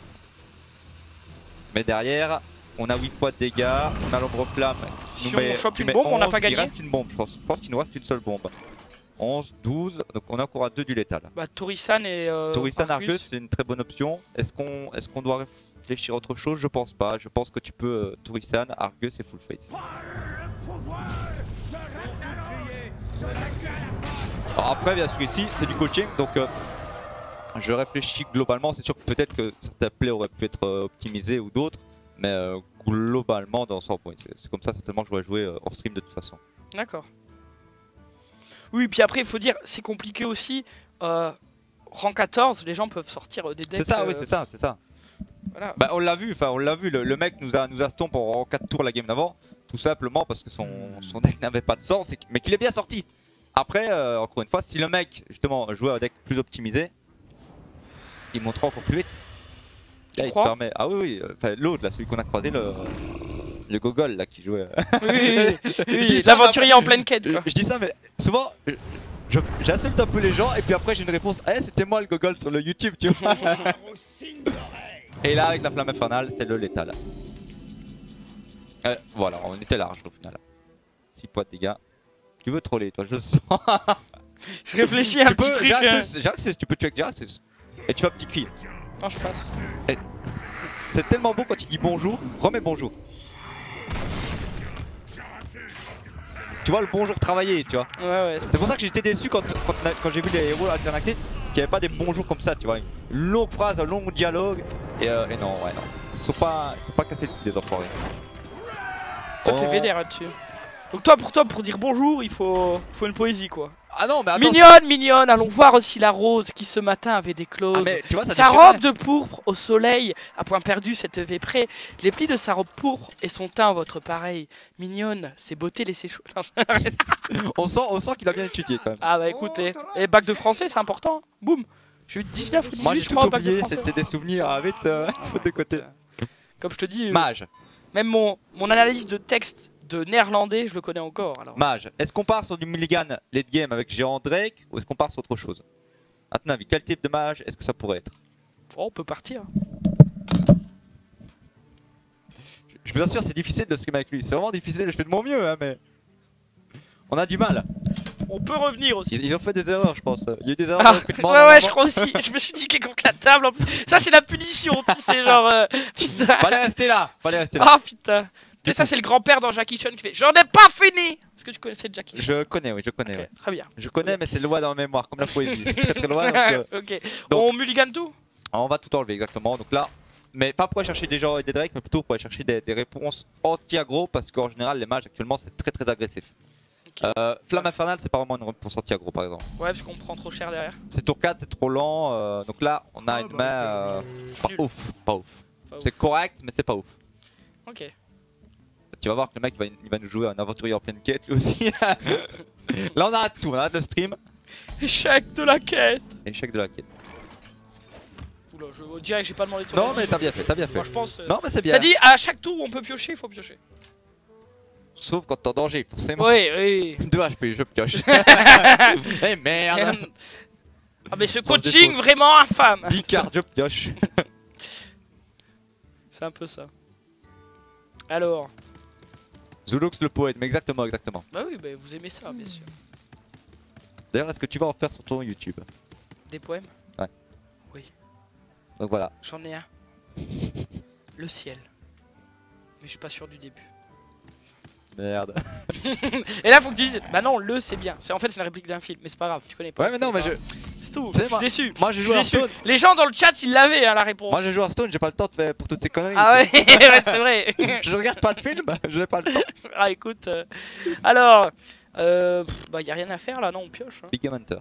Mais derrière, on a 8 points de dégâts, on a l'ombre flamme qui Si nous met, on chope qui une met bombe, on n'a 11, pas gagné. Il reste une bombe je pense. Je pense qu'il nous reste une seule bombe. 11, 12, donc on a encore à 2 du létal. Bah Torisan et Torisan Argus c'est une très bonne option. Est-ce qu'on doit réfléchir à autre chose? Je pense pas. Je pense que tu peux Torisan, Argus et Full Face. Alors après bien sûr ici c'est du coaching donc je réfléchis globalement. C'est sûr que peut-être que certains plays auraient pu être optimisés ou d'autres. Mais globalement dans 100 points c'est comme ça certainement que je vais jouer hors stream de toute façon. D'accord. Oui, puis après, il faut dire, c'est compliqué aussi. Rang 14, les gens peuvent sortir des decks. C'est ça, oui, c'est ça, c'est ça. Voilà. Bah on l'a vu, le mec nous a stomp en 4 tours la game d'avant, tout simplement parce que son deck n'avait pas de sens, mais qu'il est bien sorti. Après, encore une fois, si le mec justement jouait un deck plus optimisé, il montera encore plus vite. Là, il te permet... Ah oui, enfin l'autre là, celui qu'on a croisé, le gogol là qui jouait. Oui, l'aventurier en pleine quête quoi. Je dis ça, mais souvent j'insulte un peu les gens et puis après j'ai une réponse. Eh, c'était moi le gogol sur le YouTube, tu vois. Et là, avec la flamme infernale, c'est le létal. Voilà, on était large au final. 6 points de dégâts. Tu veux troller, toi, je le sens. Je réfléchis à un petit truc. Jaraxxus, tu peux tuer avec Jaraxxus. Et tu fais un petit cri. Non, je passe. C'est tellement beau quand il dit bonjour, remets bonjour. Tu vois le bonjour travaillé, tu vois. Ouais. C'est pour ça que j'étais déçu quand j'ai vu les héros alternatives qu'il n'y avait pas des bonjours comme ça, tu vois. Une longue phrase, un long dialogue. Et non, ouais, non. Ils sont pas cassés le cul des enfoirés. Toi, t'es vénère là-dessus. Donc, toi, pour dire bonjour, il faut une poésie quoi. Ah non, mais attends. Mignonne, allons voir aussi la rose qui ce matin avait des clauses. Ah, mais, tu vois, sa robe de pourpre au soleil, à point perdu cette véprée. Les plis de sa robe pourpre et son teint votre pareil. Mignonne, ses beautés laissées chaud. on sent qu'il a bien étudié quand même. Ah bah écoutez, et bac de français c'est important. Boum. J'ai eu 19 ou 18 Moi j'ai je tout crois au bac de oublié, français. c'était des souvenirs vite faut de côté. Comme je te dis, Mage. même mon analyse de texte de néerlandais, je le connais encore. Alors. Mage, est-ce qu'on part sur du mulligan late game avec Géant Drake ou est-ce qu'on part sur autre chose? À ton avis, quel type de mage est-ce que ça pourrait être? Oh, on peut partir. Je vous assure, c'est difficile de streamer avec lui. C'est vraiment difficile, je fais de mon mieux, hein, mais on a du mal. On peut revenir aussi. Ils ont fait des erreurs, je pense. Il y a eu des erreurs de recrutement. Ouais, je crois aussi. Je me suis dit qu'il est contre la table. En plus. Ça, c'est la punition, tu sais, genre. Putain. Fallait rester là. Ah putain. Tu sais, ça, c'est le grand-père dans Jackie Chan qui fait j'en ai pas fini. Est-ce que tu connaissais Jackie Chan? Je connais, oui, je connais. Okay, ouais. très bien. Je connais, mais c'est loin dans ma mémoire, comme la poésie. C'est très très loin. Donc, ok. donc, on mulligan tout? on va tout enlever, exactement. Donc là, mais pas pour aller chercher des gens et des drakes, mais plutôt pour aller chercher des réponses anti-aggro, parce qu'en général, les mages actuellement, c'est très très agressif. Okay. Flamme infernale, c'est pas vraiment une réponse anti-aggro, par exemple. Ouais, parce qu'on prend trop cher derrière. C'est tour 4, c'est trop lent. Donc là, on a une main pas ouf. C'est correct, mais c'est pas ouf. Ok. Tu vas voir que le mec il va nous jouer un aventurier en pleine quête lui aussi. Là on arrête tout, on arrête le stream. Échec de la quête. Échec de la quête. Oula, je dirais que j'ai pas demandé ton Non mais t'as bien fait, Moi je pense. Non mais c'est bien. T'as dit à chaque tour où on peut piocher, il faut piocher. Sauf quand t'es en danger, forcément. Oui. 2 HP, je pioche. Eh merde. Ah mais ce coaching vraiment infâme. Picard, je pioche. C'est un peu ça. Alors. Zulux le poète, mais exactement. Bah oui, bah vous aimez ça, bien sûr. D'ailleurs, est-ce que tu vas en faire sur ton YouTube? Des poèmes? Ouais. Oui. Donc voilà. J'en ai un. Le ciel. Mais je suis pas sûr du début. Merde. Et là faut que tu dises, bah non, c'est bien. En fait c'est une réplique d'un film, mais c'est pas grave, tu connais pas. Ouais mais non mais c'est tout, je suis déçu. Moi j'ai joué à Stone. Les gens dans le chat ils l'avaient hein, la réponse. Moi j'ai joué à Stone, j'ai pas le temps de faire pour toutes ces conneries. Ah ouais, ouais c'est vrai. Je regarde pas de film, j'ai pas le temps. Ah écoute, alors, bah y a rien à faire là, non on pioche. Hein. Big Game Hunter.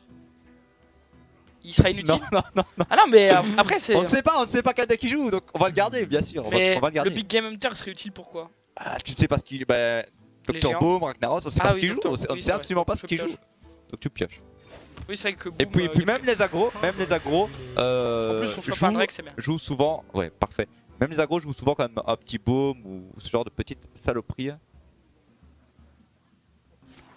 Il sera inutile. Non. Ah non mais après c'est... On ne sait pas quel deck il joue, donc on va le garder bien sûr. Mais on va le garder. Le Big Game Hunter serait utile pourquoi? Ah, tu ne sais pas ce qu'il... Bah, Dr Boom, Ragnaros, on sait pas ce qu'il joue, on ne sait absolument pas ce qu'il joue. Donc tu pioches. Oui c'est vrai que Boom, et puis même les aggros, en plus on chope un Drake c'est bien. Joue souvent, ouais parfait. Même les aggros jouent souvent quand même un petit Boom ou ce genre de petite saloperie.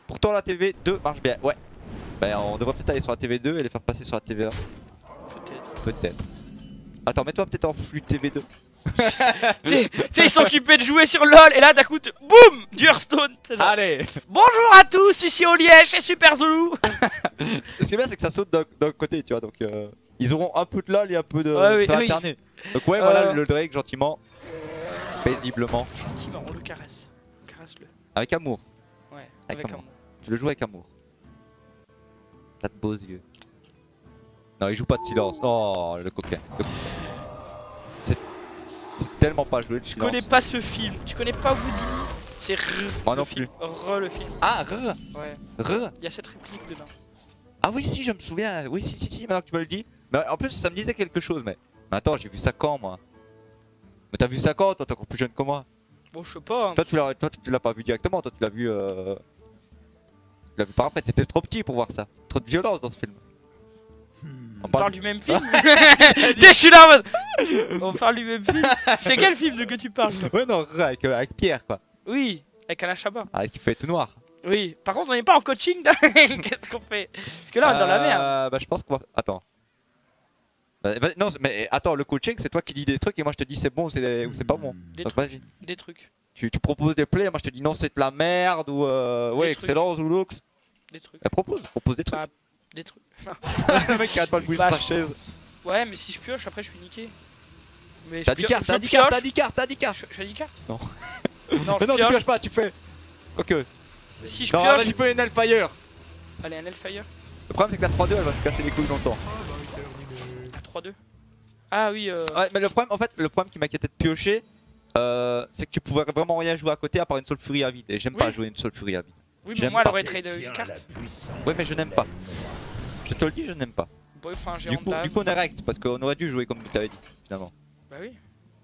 Pourtant la TV2 marche bien. Ouais. Bah on devrait peut-être aller sur la TV2 et les faire passer sur la TVA. Peut-être. Peut-être. Attends, mets-toi peut-être en flux TV2. Tu sais, ils s'occupaient de jouer sur LoL et là d'un coup, boum, du Hearthstone. Allez. Bonjour à tous, ici Oliège et Super Zoulou. Ce qui est bien c'est que ça saute d'un côté, tu vois, donc ils auront un peu de LoL et un peu de... Ouais, oui, ça va oui. alterner. Donc ouais, voilà le Drake gentiment, paisiblement, Gentiment, on le caresse. Caresse-le. avec amour. Ouais, Avec avec amour. amour. Tu le joues avec amour. T'as de beaux yeux. Non, il joue pas de silence. Oh, le coquin. C'est tellement pas joué le Tu silence. connais pas ce film, tu connais pas Houdini. C'est Moi le non film. Le film. Ah, Ouais, re. il y a cette réplique dedans. Ah oui, si, je me souviens. Oui, si, maintenant que tu me le dis. Mais en plus, ça me disait quelque chose, mais attends, j'ai vu ça quand, moi? Mais t'as vu ça quand? Toi, t'es encore plus jeune que moi. Bon, je sais pas. Toi, tu l'as pas vu directement. Toi, tu l'as vu. Tu l'as vu par après. T'étais trop petit pour voir ça. Trop de violence dans ce film. On parle du même film. Tu sais, je suis là en mode. On parle du même film. C'est quel film de que tu parles? Ouais, non, avec Pierre, quoi. Oui, avec Alain Chabat. Ah, qui fait tout noir. Oui, par contre, on n'est pas en coaching. Qu'est-ce qu'on fait? Parce que là, on est dans la merde. Bah, je pense qu'on va. Attends. Non, mais attends, le coaching, c'est toi qui dis des trucs et moi je te dis c'est bon ou c'est pas bon. Des Donc trucs. vas-y. Des trucs. Tu proposes des plays, moi je te dis non, c'est de la merde ou ouais, trucs. excellent ou looks. Des trucs. Propose des trucs. Ah, des trucs. Le mec qui arrête pas de bouger Bah, sa chaise. Ouais, mais si je pioche, après, je suis niqué. Mais T'as 10 cartes, t'as 10 cartes, t'as 10 cartes, t'as 10 cartes. Je fais 10 cartes? Non. Non, Mais je non, tu pioche. pioches pas, tu fais. Ok. Si je Non, pioche. vas-y, fais une Hellfire. Allez, un Hellfire. Le problème c'est que la 3-2 elle va te casser les couilles longtemps. À 3-2. Ah oui, Ouais, mais le problème, en fait, le problème qui m'inquiétait de piocher, c'est que tu pouvais vraiment rien jouer à côté à part une Soul Fury à vide. Et j'aime pas Oui. jouer une Soul Fury à vide. oui, mais j'aime moi, elle pas. aurait trade une carte. Ouais, mais je n'aime pas. Je te le dis, je n'aime pas. Bon, il faut un géant Du coup, d'âme. on est rect parce qu'on aurait dû jouer comme tu t'avais dit finalement. Bah oui.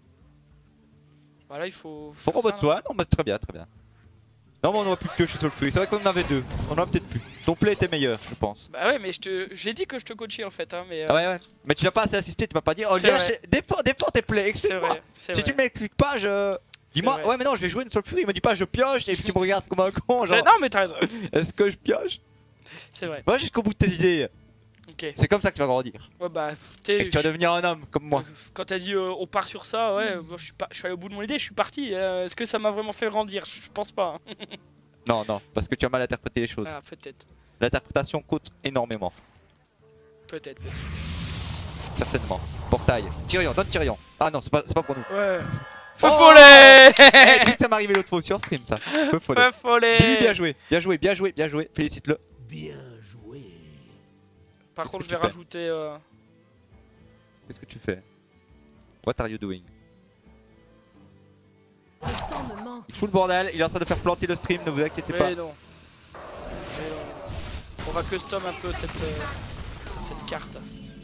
Bah là, il faut. Faut faire robot ça, de soi, non, mais très bien, très bien. Non, mais on aurait pu piocher Soul Fury. C'est vrai qu'on en avait deux. On en aurait peut-être pu. Ton play était meilleur, je pense. Bah ouais, mais j'ai dit que je te coachais en fait, hein, mais. Ah ouais. Mais tu n'as pas assez assisté, tu m'as pas dit. Oh, C'est Liège, vrai. défends tes plays, C'est explique-moi. vrai, c'est Si vrai. tu me l'expliques pas, je. Dis-moi, vrai. ouais, mais non, je vais jouer une Soul Fury. Il me dit pas, je pioche et puis tu me regardes comme un con. Genre, Non, mais t'as raison. est-ce que je pioche? C'est vrai. Va jusqu'au bout de tes idées. Ok. C'est comme ça que tu vas grandir. Ouais, bah, Et que tu vas devenir un homme comme moi. Quand t'as dit on part sur ça, ouais, moi je suis allé au bout de mon idée, je suis parti. Est-ce que ça m'a vraiment fait grandir? Je pense pas. Hein. Non, non, parce que tu as mal interprété les choses. Ah, peut-être. L'interprétation coûte énormément. Peut-être. Certainement. Portail. Tyrion, donne Tyrion. Ah non, c'est pas pour nous. Ouais. Feu Oh follet. Eh, tu sais que ça m'est arrivé l'autre fois sur stream ça. Feu follet. Feu follet. Dis-lui bien joué, bien joué, bien joué, bien joué. Félicite-le. Bien joué. Par Qu'est-ce contre, que je vais tu fais rajouter. Qu'est-ce que tu fais? What are you doing? Le temps me manque. Il fout le bordel, il est en train de faire planter le stream, ne vous inquiétez pas. Mais non. On va custom un peu cette carte.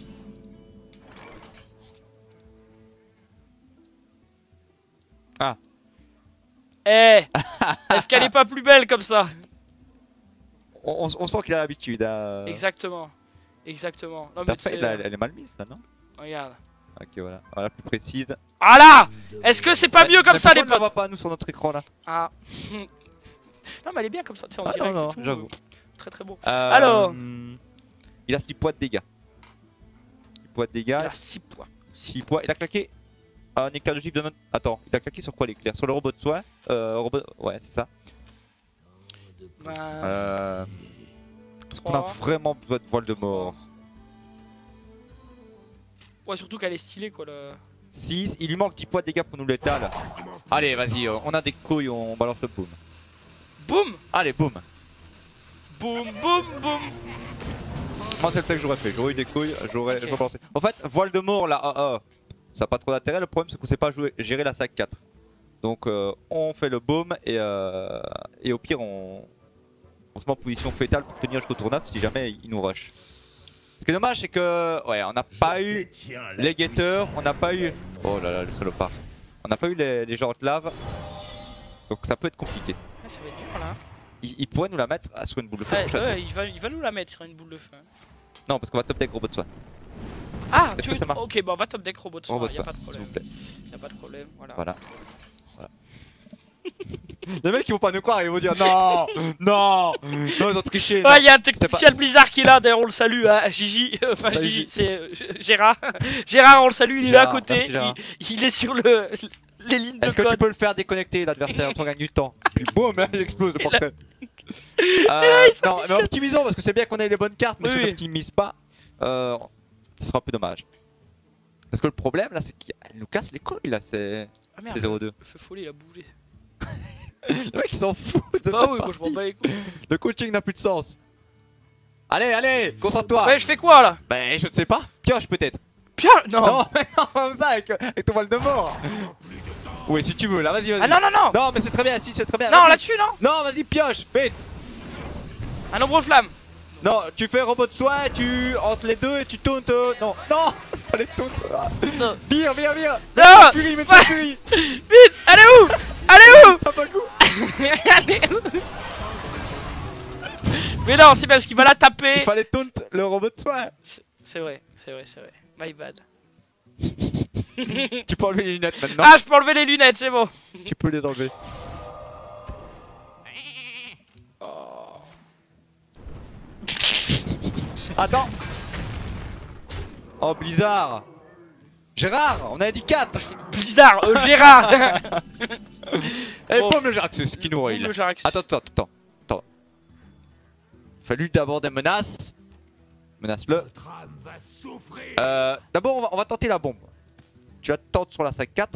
Ah. Eh. Est-ce qu'elle est pas plus belle comme ça? On sent qu'il a l'habitude. Exactement. Exactement. Non, Ta mais tu sais, fade, là, elle est mal mise là, non? regarde. Ok, voilà. Voilà, plus précise. Ah là! Est-ce que c'est pas mieux comme Mais ça, les pourquoi on ne la potes? voit pas nous sur notre écran là? Ah. Non, mais elle est bien comme ça, tu sais, en Ah, direct non, et tout. j'avoue. Très très beau. Alors. Il a 6 points de dégâts. 6 points de Il dégâts. a 6 points. 6 points. Il a claqué un éclair de gifle de notre. Attends, il a claqué sur quoi l'éclair? Sur le robot de soin Ouais, c'est ça. Bah, Parce qu'on a 3. vraiment besoin de voile de mort. Ouais, surtout qu'elle est stylée quoi. Le... 6, il lui manque 10 points de dégâts pour nous l'étal. Allez, vas-y, on a des couilles, on balance le boom. Boum! Allez, boum. Boum, boum, boum! Moi, c'est le fait que j'aurais fait. J'aurais eu des couilles, j'aurais Ok. balancé. En fait, voile de mort, là, ça n'a pas trop d'intérêt. Le problème, c'est qu'on sait pas gérer la sac 4. Donc, on fait le boom et au pire, on se met en position fétale pour tenir jusqu'au tour 9 si jamais il nous rush. Ce qui est dommage, c'est que, ouais, on n'a pas eu les guetteurs, on n'a pas eu. Oh là là, le salopard. On n'a pas eu les genres de lave. Donc, ça peut être compliqué. Ouais, ça va être dur là. Il pourrait nous la mettre sur une boule de feu Ouais, prochaine. ouais, il va nous la mettre sur une boule de feu. Non, parce qu'on va top deck robot de soin. Ah, Est-ce tu que veux. ça marche? Ok, bah on va top deck robot de soin, Robot de y'a soin, pas de s'il problème. vous plaît. Y'a pas de problème, voilà. Voilà. Les mecs ils vont pas nous croire, ils vont dire non, non, non, ils ont triché. non. Ouais, il y a un pas- technicien de Blizzard qui est là, d'ailleurs on le salue, hein, Gigi, enfin Salut, Gigi, c'est Gérard. Gérard, on le salue, il est là à Gérard, côté, merci, Gérard. il est sur les lignes de Est-ce que tu code. peux le faire déconnecter l'adversaire pour gagner du temps? Puis boum, là, il explose le Et là- portrait. Non, mais optimisons parce que c'est bien qu'on ait les bonnes cartes, mais Oui, si on oui. n'optimise pas, ce sera un peu dommage. Parce que le problème là, c'est qu'elle nous casse les couilles là, c'est Ah merde, 0-2. le feu follet il a bougé. Le mec il s'en fout de Bah cette oui, moi je m'en partie. bats les couilles. Le coaching n'a plus de sens. Allez, allez, concentre-toi. Ouais, je fais quoi là? Ben, je ne sais pas. Pioche peut-être. Pierre, non. Non, mais non, comme ça, avec ton mal de mort. Oui, si tu veux, là, vas-y, vas-y. Ah non, non, non. Non, mais c'est très bien, si, c'est très bien. Non, vas-y. là-dessus, non. Non, vas-y, pioche, vite. Un ombre flamme. Non, tu fais robot de soin, tu entre les deux et tu tauntes. Non, non, pas les tauntes. Non. Vire, vire, vire. Non. Fury, mets ta fury. Vite, allez où? Allez où? T'as pas le coup. Allez où? Mais non, c'est bien parce qu'il va la Il taper. fallait taunt le robot de soin. C'est vrai, c'est vrai, c'est vrai. My bad. Tu peux enlever les lunettes maintenant. Ah, je peux enlever les lunettes, c'est bon. Tu peux les enlever. Oh. Attends. Oh, Blizzard. Gérard, on a dit 4. Blizzard, Gérard. Et Bon. pomme le Jaraxus qui nous Boum, heal. le Jaraxus. Attends. Fallu d'abord des menaces. Menace-le. Votre âme va souffrir. D'abord, on va tenter la bombe. Tu la tentes sur la 5-4.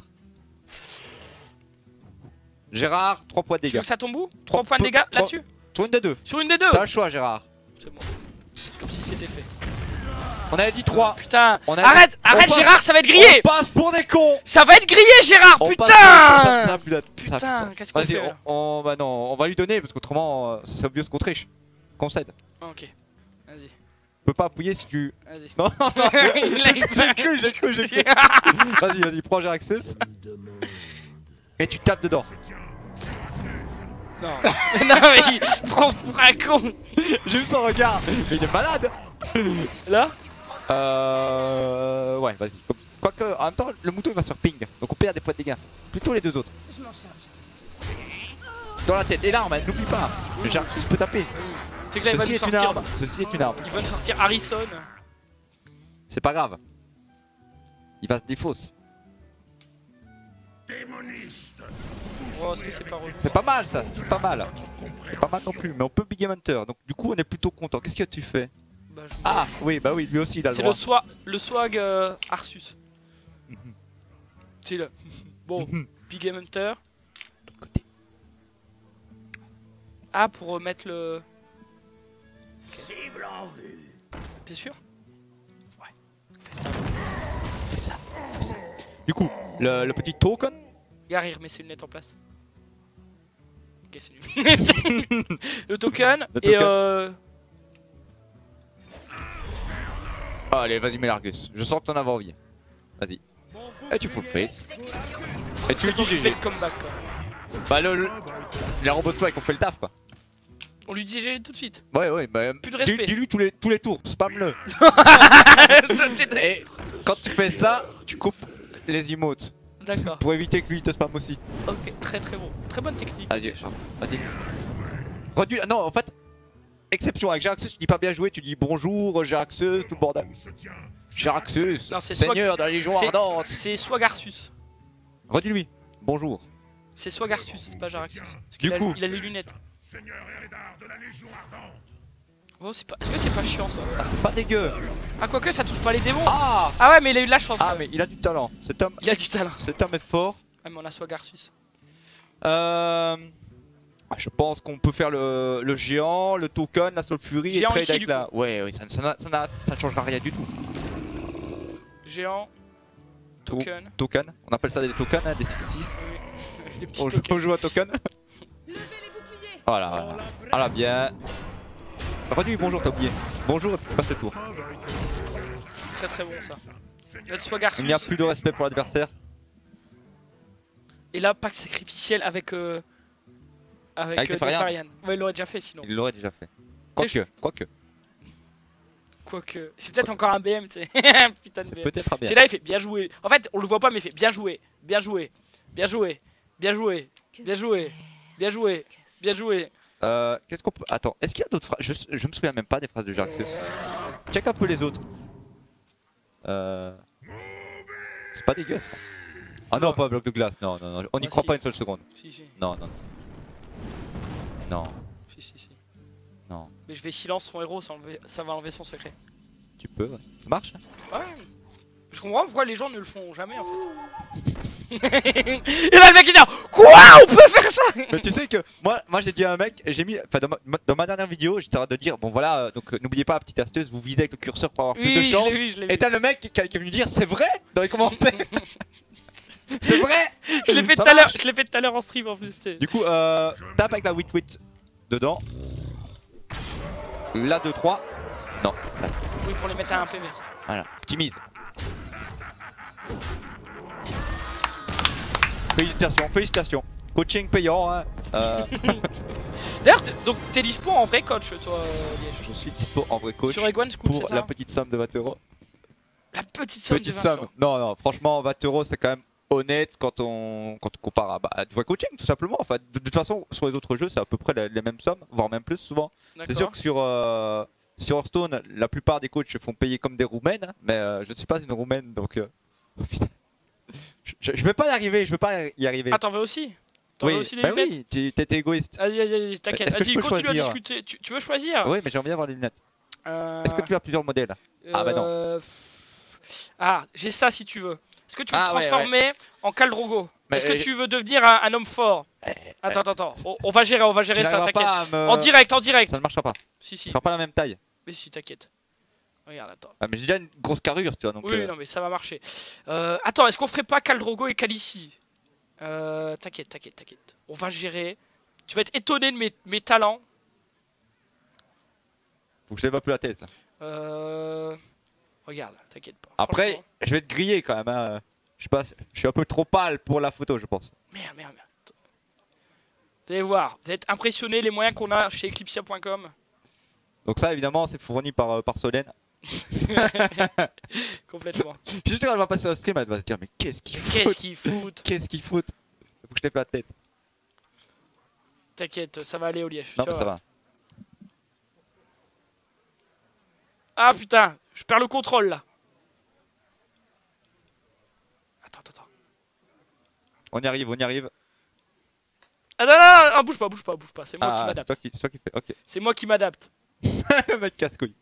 Gérard, 3 points de Tu veux dégâts. que ça tombe où? 3 Trois points de peu- dégâts trois- là-dessus? Sur une des deux. Sur une des deux? T'as le choix, Gérard. C'est bon. C'est comme si c'était fait. On avait dit 3. Putain. On a- Arrête, on arrête passe- Gérard, ça va être On grillé. passe pour des cons. Ça va être grillé Gérard, On passe putain. pour- ça- ça a plus d'être- ça a plus Putain, ça. qu'est-ce qu'on Vas-y, fait là? bah non, on va lui donner parce qu'autrement, c'est obvious qu'on triche. Concède. Ok, vas-y, Tu peux pas appuyer si tu. vas-y. Non, j'ai cru. Vas-y, prends Jaraxus Je me demande. et tu tapes dedans. Non, non mais il se prend pour un con. J'ai vu son regard, mais il est malade. Là? Ouais, vas-y. Quoique, en même temps, le mouton il va sur ping, donc on perd des points de dégâts. Plutôt les deux autres. Je m'en charge. Dans la tête, et l'arme, hein, n'oublie pas. Le Jaraxus peut taper. C'est que là il va Ceci nous est une sortir. arme. Ceci est une arme. Il va nous sortir Harrison. C'est pas grave. Il va se défausse. Oh, est-ce que c'est pas relou? C'est pas mal ça, c'est pas mal. C'est pas mal non plus, mais on peut Big Game Hunter. Donc du coup on est plutôt content. Qu'est-ce que tu fais? Bah, je- Ah oui, bah oui, lui aussi il a le c'est droit. le swag Arsus. C'est là. Bon, Big Game Hunter. Côté. Ah, pour mettre le. Cible en vue. T'es sûr? Ouais. Fais ça. Fais ça. Du coup, le petit token. Gare, il remet ses lunettes en place. Ok, c'est nul. Le token. Le Et token. Allez, vas-y, mets l'Argus. Je sens que t'en as envie. Vas-y. Et tu full face. Et tu lui dis fais GG. le comeback quoi. Bah les robots de soin qui ont fait le taf quoi. On lui dit GG tout de suite. Ouais, bah Plus de respect. dis-lui tous les tours, spam-le. Et quand tu fais ça, tu coupes les emotes. D'accord. Pour éviter que lui il te spam aussi. Ok, très très bon. Très bonne technique. Vas-y, vas-y. Réduis. Non, en fait, exception avec Jaraxus, tu dis pas bien joué, tu dis bonjour, Jaraxus, tout le bordel. Jaraxus, Non, c'est seigneur de la Légion c'est- Ardente. C'est soit Garsus. Redis-lui, bonjour. C'est soit Garsus, c'est pas Jaraxus. Parce Du qu'il a- coup. il a les lunettes. Oh, c'est pas. Est-ce que c'est pas chiant ça? Ah, c'est pas dégueu. Ah, quoique ça touche pas les démons. Ah, Ah ouais, mais il a eu de la chance. ah quand mais même. il a du talent. Cet homme Il a du talent. est fort. Ah, mais on a soit Garsus. Je pense qu'on peut faire le géant, le token, la sulfurie et Géant trade ici, avec du la. Ouais, ça ne changera rien du tout. Géant. Token. Token, on appelle ça des tokens, hein, des 6-6. Des petits On joue, tokens. on joue à token. Levez les boucliers. Voilà. Voilà, bien. Redis bonjour, t'as oublié. Bonjour et puis passe le tour. Très très bon ça. Là, soit Garsus. Il n'y a plus de respect pour l'adversaire. Et là, pack sacrificiel avec. Avec Teferian. Teferian. Ouais, il l'aurait déjà fait sinon. Il l'aurait déjà fait. Quoique. Quoique. C'est peut-être encore un BM, tu sais. Putain de C'est BM. peut-être bien. C'est là, il fait bien joué. En fait, on le voit pas, mais il fait bien joué. Bien joué. Bien joué. Bien joué. Bien joué. Bien joué. Bien joué. Qu'est-ce qu'on peut. Attends, est-ce qu'il y a d'autres phrases je me souviens même pas des phrases de Jarxus. Check un peu les autres. C'est pas dégueu ça. Ah non, pas bloc de glace, non, non, non. On n'y croit si. pas une seule seconde. Si, si. Non, non. Non, Si, si, si. non. Mais je vais silence son héros, ça va enlever son secret. Tu peux, ouais. Ça marche? Ouais. Je comprends pourquoi les gens ne le font jamais en fait. Et là le mec il dit quoi, on peut faire ça? Mais tu sais que moi j'ai dit à un mec, j'ai mis, enfin dans ma dernière vidéo, j'étais en train de dire bon voilà, donc n'oubliez pas, petite astuce, vous visez avec le curseur pour avoir plus de Oui, je chance. l'ai vu, je l'ai vu. Et t'as le mec qui est venu dire c'est vrai dans les commentaires. C'est vrai. Je l'ai fait Ça tout à l'heure, marche. je l'ai fait tout à l'heure en stream en plus. Du coup tape avec la 8-8 dedans. Là 2-3. Non. Là. Oui, pour les mettre à un PV. Voilà, optimise. Félicitations, félicitations. Coaching payant hein. D'ailleurs, donc t'es dispo en vrai coach toi, Liège? Je suis dispo en vrai coach Sur Egon School, c'est pour ça? la petite somme de 20 €. La petite somme Petite de 20 somme. euros. Non, non, franchement, 20 € c'est quand même honnête quand on compare à du vrai coaching, tout simplement. Enfin, de toute façon, sur les autres jeux, c'est à peu près les mêmes sommes, voire même plus souvent. C'est sûr D'accord. que sur Hearthstone, la plupart des coachs se font payer comme des roumaines, hein, mais je ne suis pas une roumaine donc. Oh, putain. Je vais pas y arriver, je vais pas y arriver. Ah, t'en veux aussi? T'en veux oui, aussi des bah lunettes? oui, t'étais égoïste. Vas-y, vas-y, t'inquiète. Est-ce que Vas-y, je peux continue à choisir discuter. Tu veux choisir? Oui, mais j'aimerais bien avoir les lunettes. Est-ce que tu as plusieurs modèles? Ah bah non. Ah, j'ai ça si tu veux. Est-ce que tu veux te Ah, ouais, transformer en Khal Drogo? Mais Est-ce que tu veux devenir un homme fort? Attends, attends. On va gérer Tu ça, n'arriveras t'inquiète. pas à me- En direct, en direct. Ça ne marchera pas. Si, Ce si. sera pas la même taille. Mais si, t'inquiète. Regarde, attends. Ah, mais j'ai déjà une grosse carrure, tu vois. Donc, Oui, non, mais ça va marcher. Attends, est-ce qu'on ferait pas Khal Drogo et Khaleesi? T'inquiète, t'inquiète, t'inquiète. On va gérer. Tu vas être étonné de mes talents. faut que je lève un peu la tête. Là. Regarde, t'inquiète pas. Après, Franchement. je vais te griller quand même. Hein. Je sais pas, je suis un peu trop pâle pour la photo, je pense. Merde. Vous allez voir, vous êtes impressionnés les moyens qu'on a chez Eclipsia.com. Donc ça, évidemment, c'est fourni par Solène. Complètement. Juste quand elle va passer au stream, elle va se dire mais qu'est-ce qu'il fout? Qu'est-ce qu'ils foutent? Qu'est-ce qu'il fout? Faut que je lève la tête. T'inquiète, ça va aller au Liège. Non, tu mais vas ça voir. va. Ah putain, je perds le contrôle là. Attends. On y arrive, on y arrive. Ah non, bouge pas, c'est moi qui Ah, c'est m'adapte. toi qui fais. Ok. C'est moi qui m'adapte. Mec casse-couille.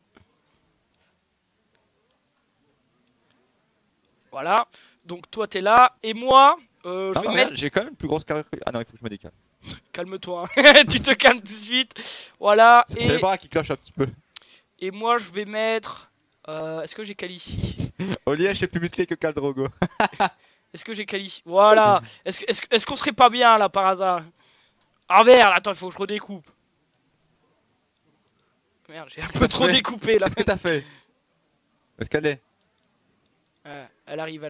Voilà, donc toi t'es là, et moi, je Ah, vais regarde, mettre... j'ai quand même une plus grosse carrure que. Ah non, il faut que je me décale. Calme-toi, hein. Tu te calmes tout de suite. Voilà, C'est les bras qui clochent un petit peu. et moi je vais mettre... Est-ce que j'ai Khaleesi? Olivier, je suis plus musclé que Khal Drogo. Est-ce que j'ai Khaleesi? Voilà. Est-ce qu'on serait pas bien là par hasard? Ah merde, attends, il faut que je redécoupe. Merde, j'ai un peu trop découpé là. Qu'est-ce que t'as fait? Où est-ce qu'elle est? Elle arrive.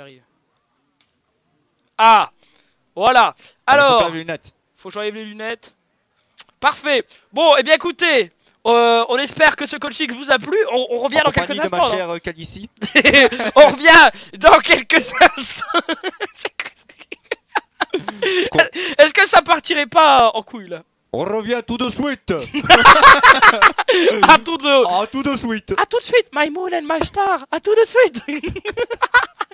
Ah, voilà. Alors, T'as les lunettes. faut que j'enlève les lunettes. Parfait. Bon, et bien écoutez, on espère que ce coaching vous a plu. On revient En dans quelques compagnie de instants. ma chère Khaleesi. On revient dans quelques instants. Est-ce que ça partirait pas en couille là? On revient tout de suite. À tout de Ah, tout de suite. suite, my moon and my star. À tout de suite.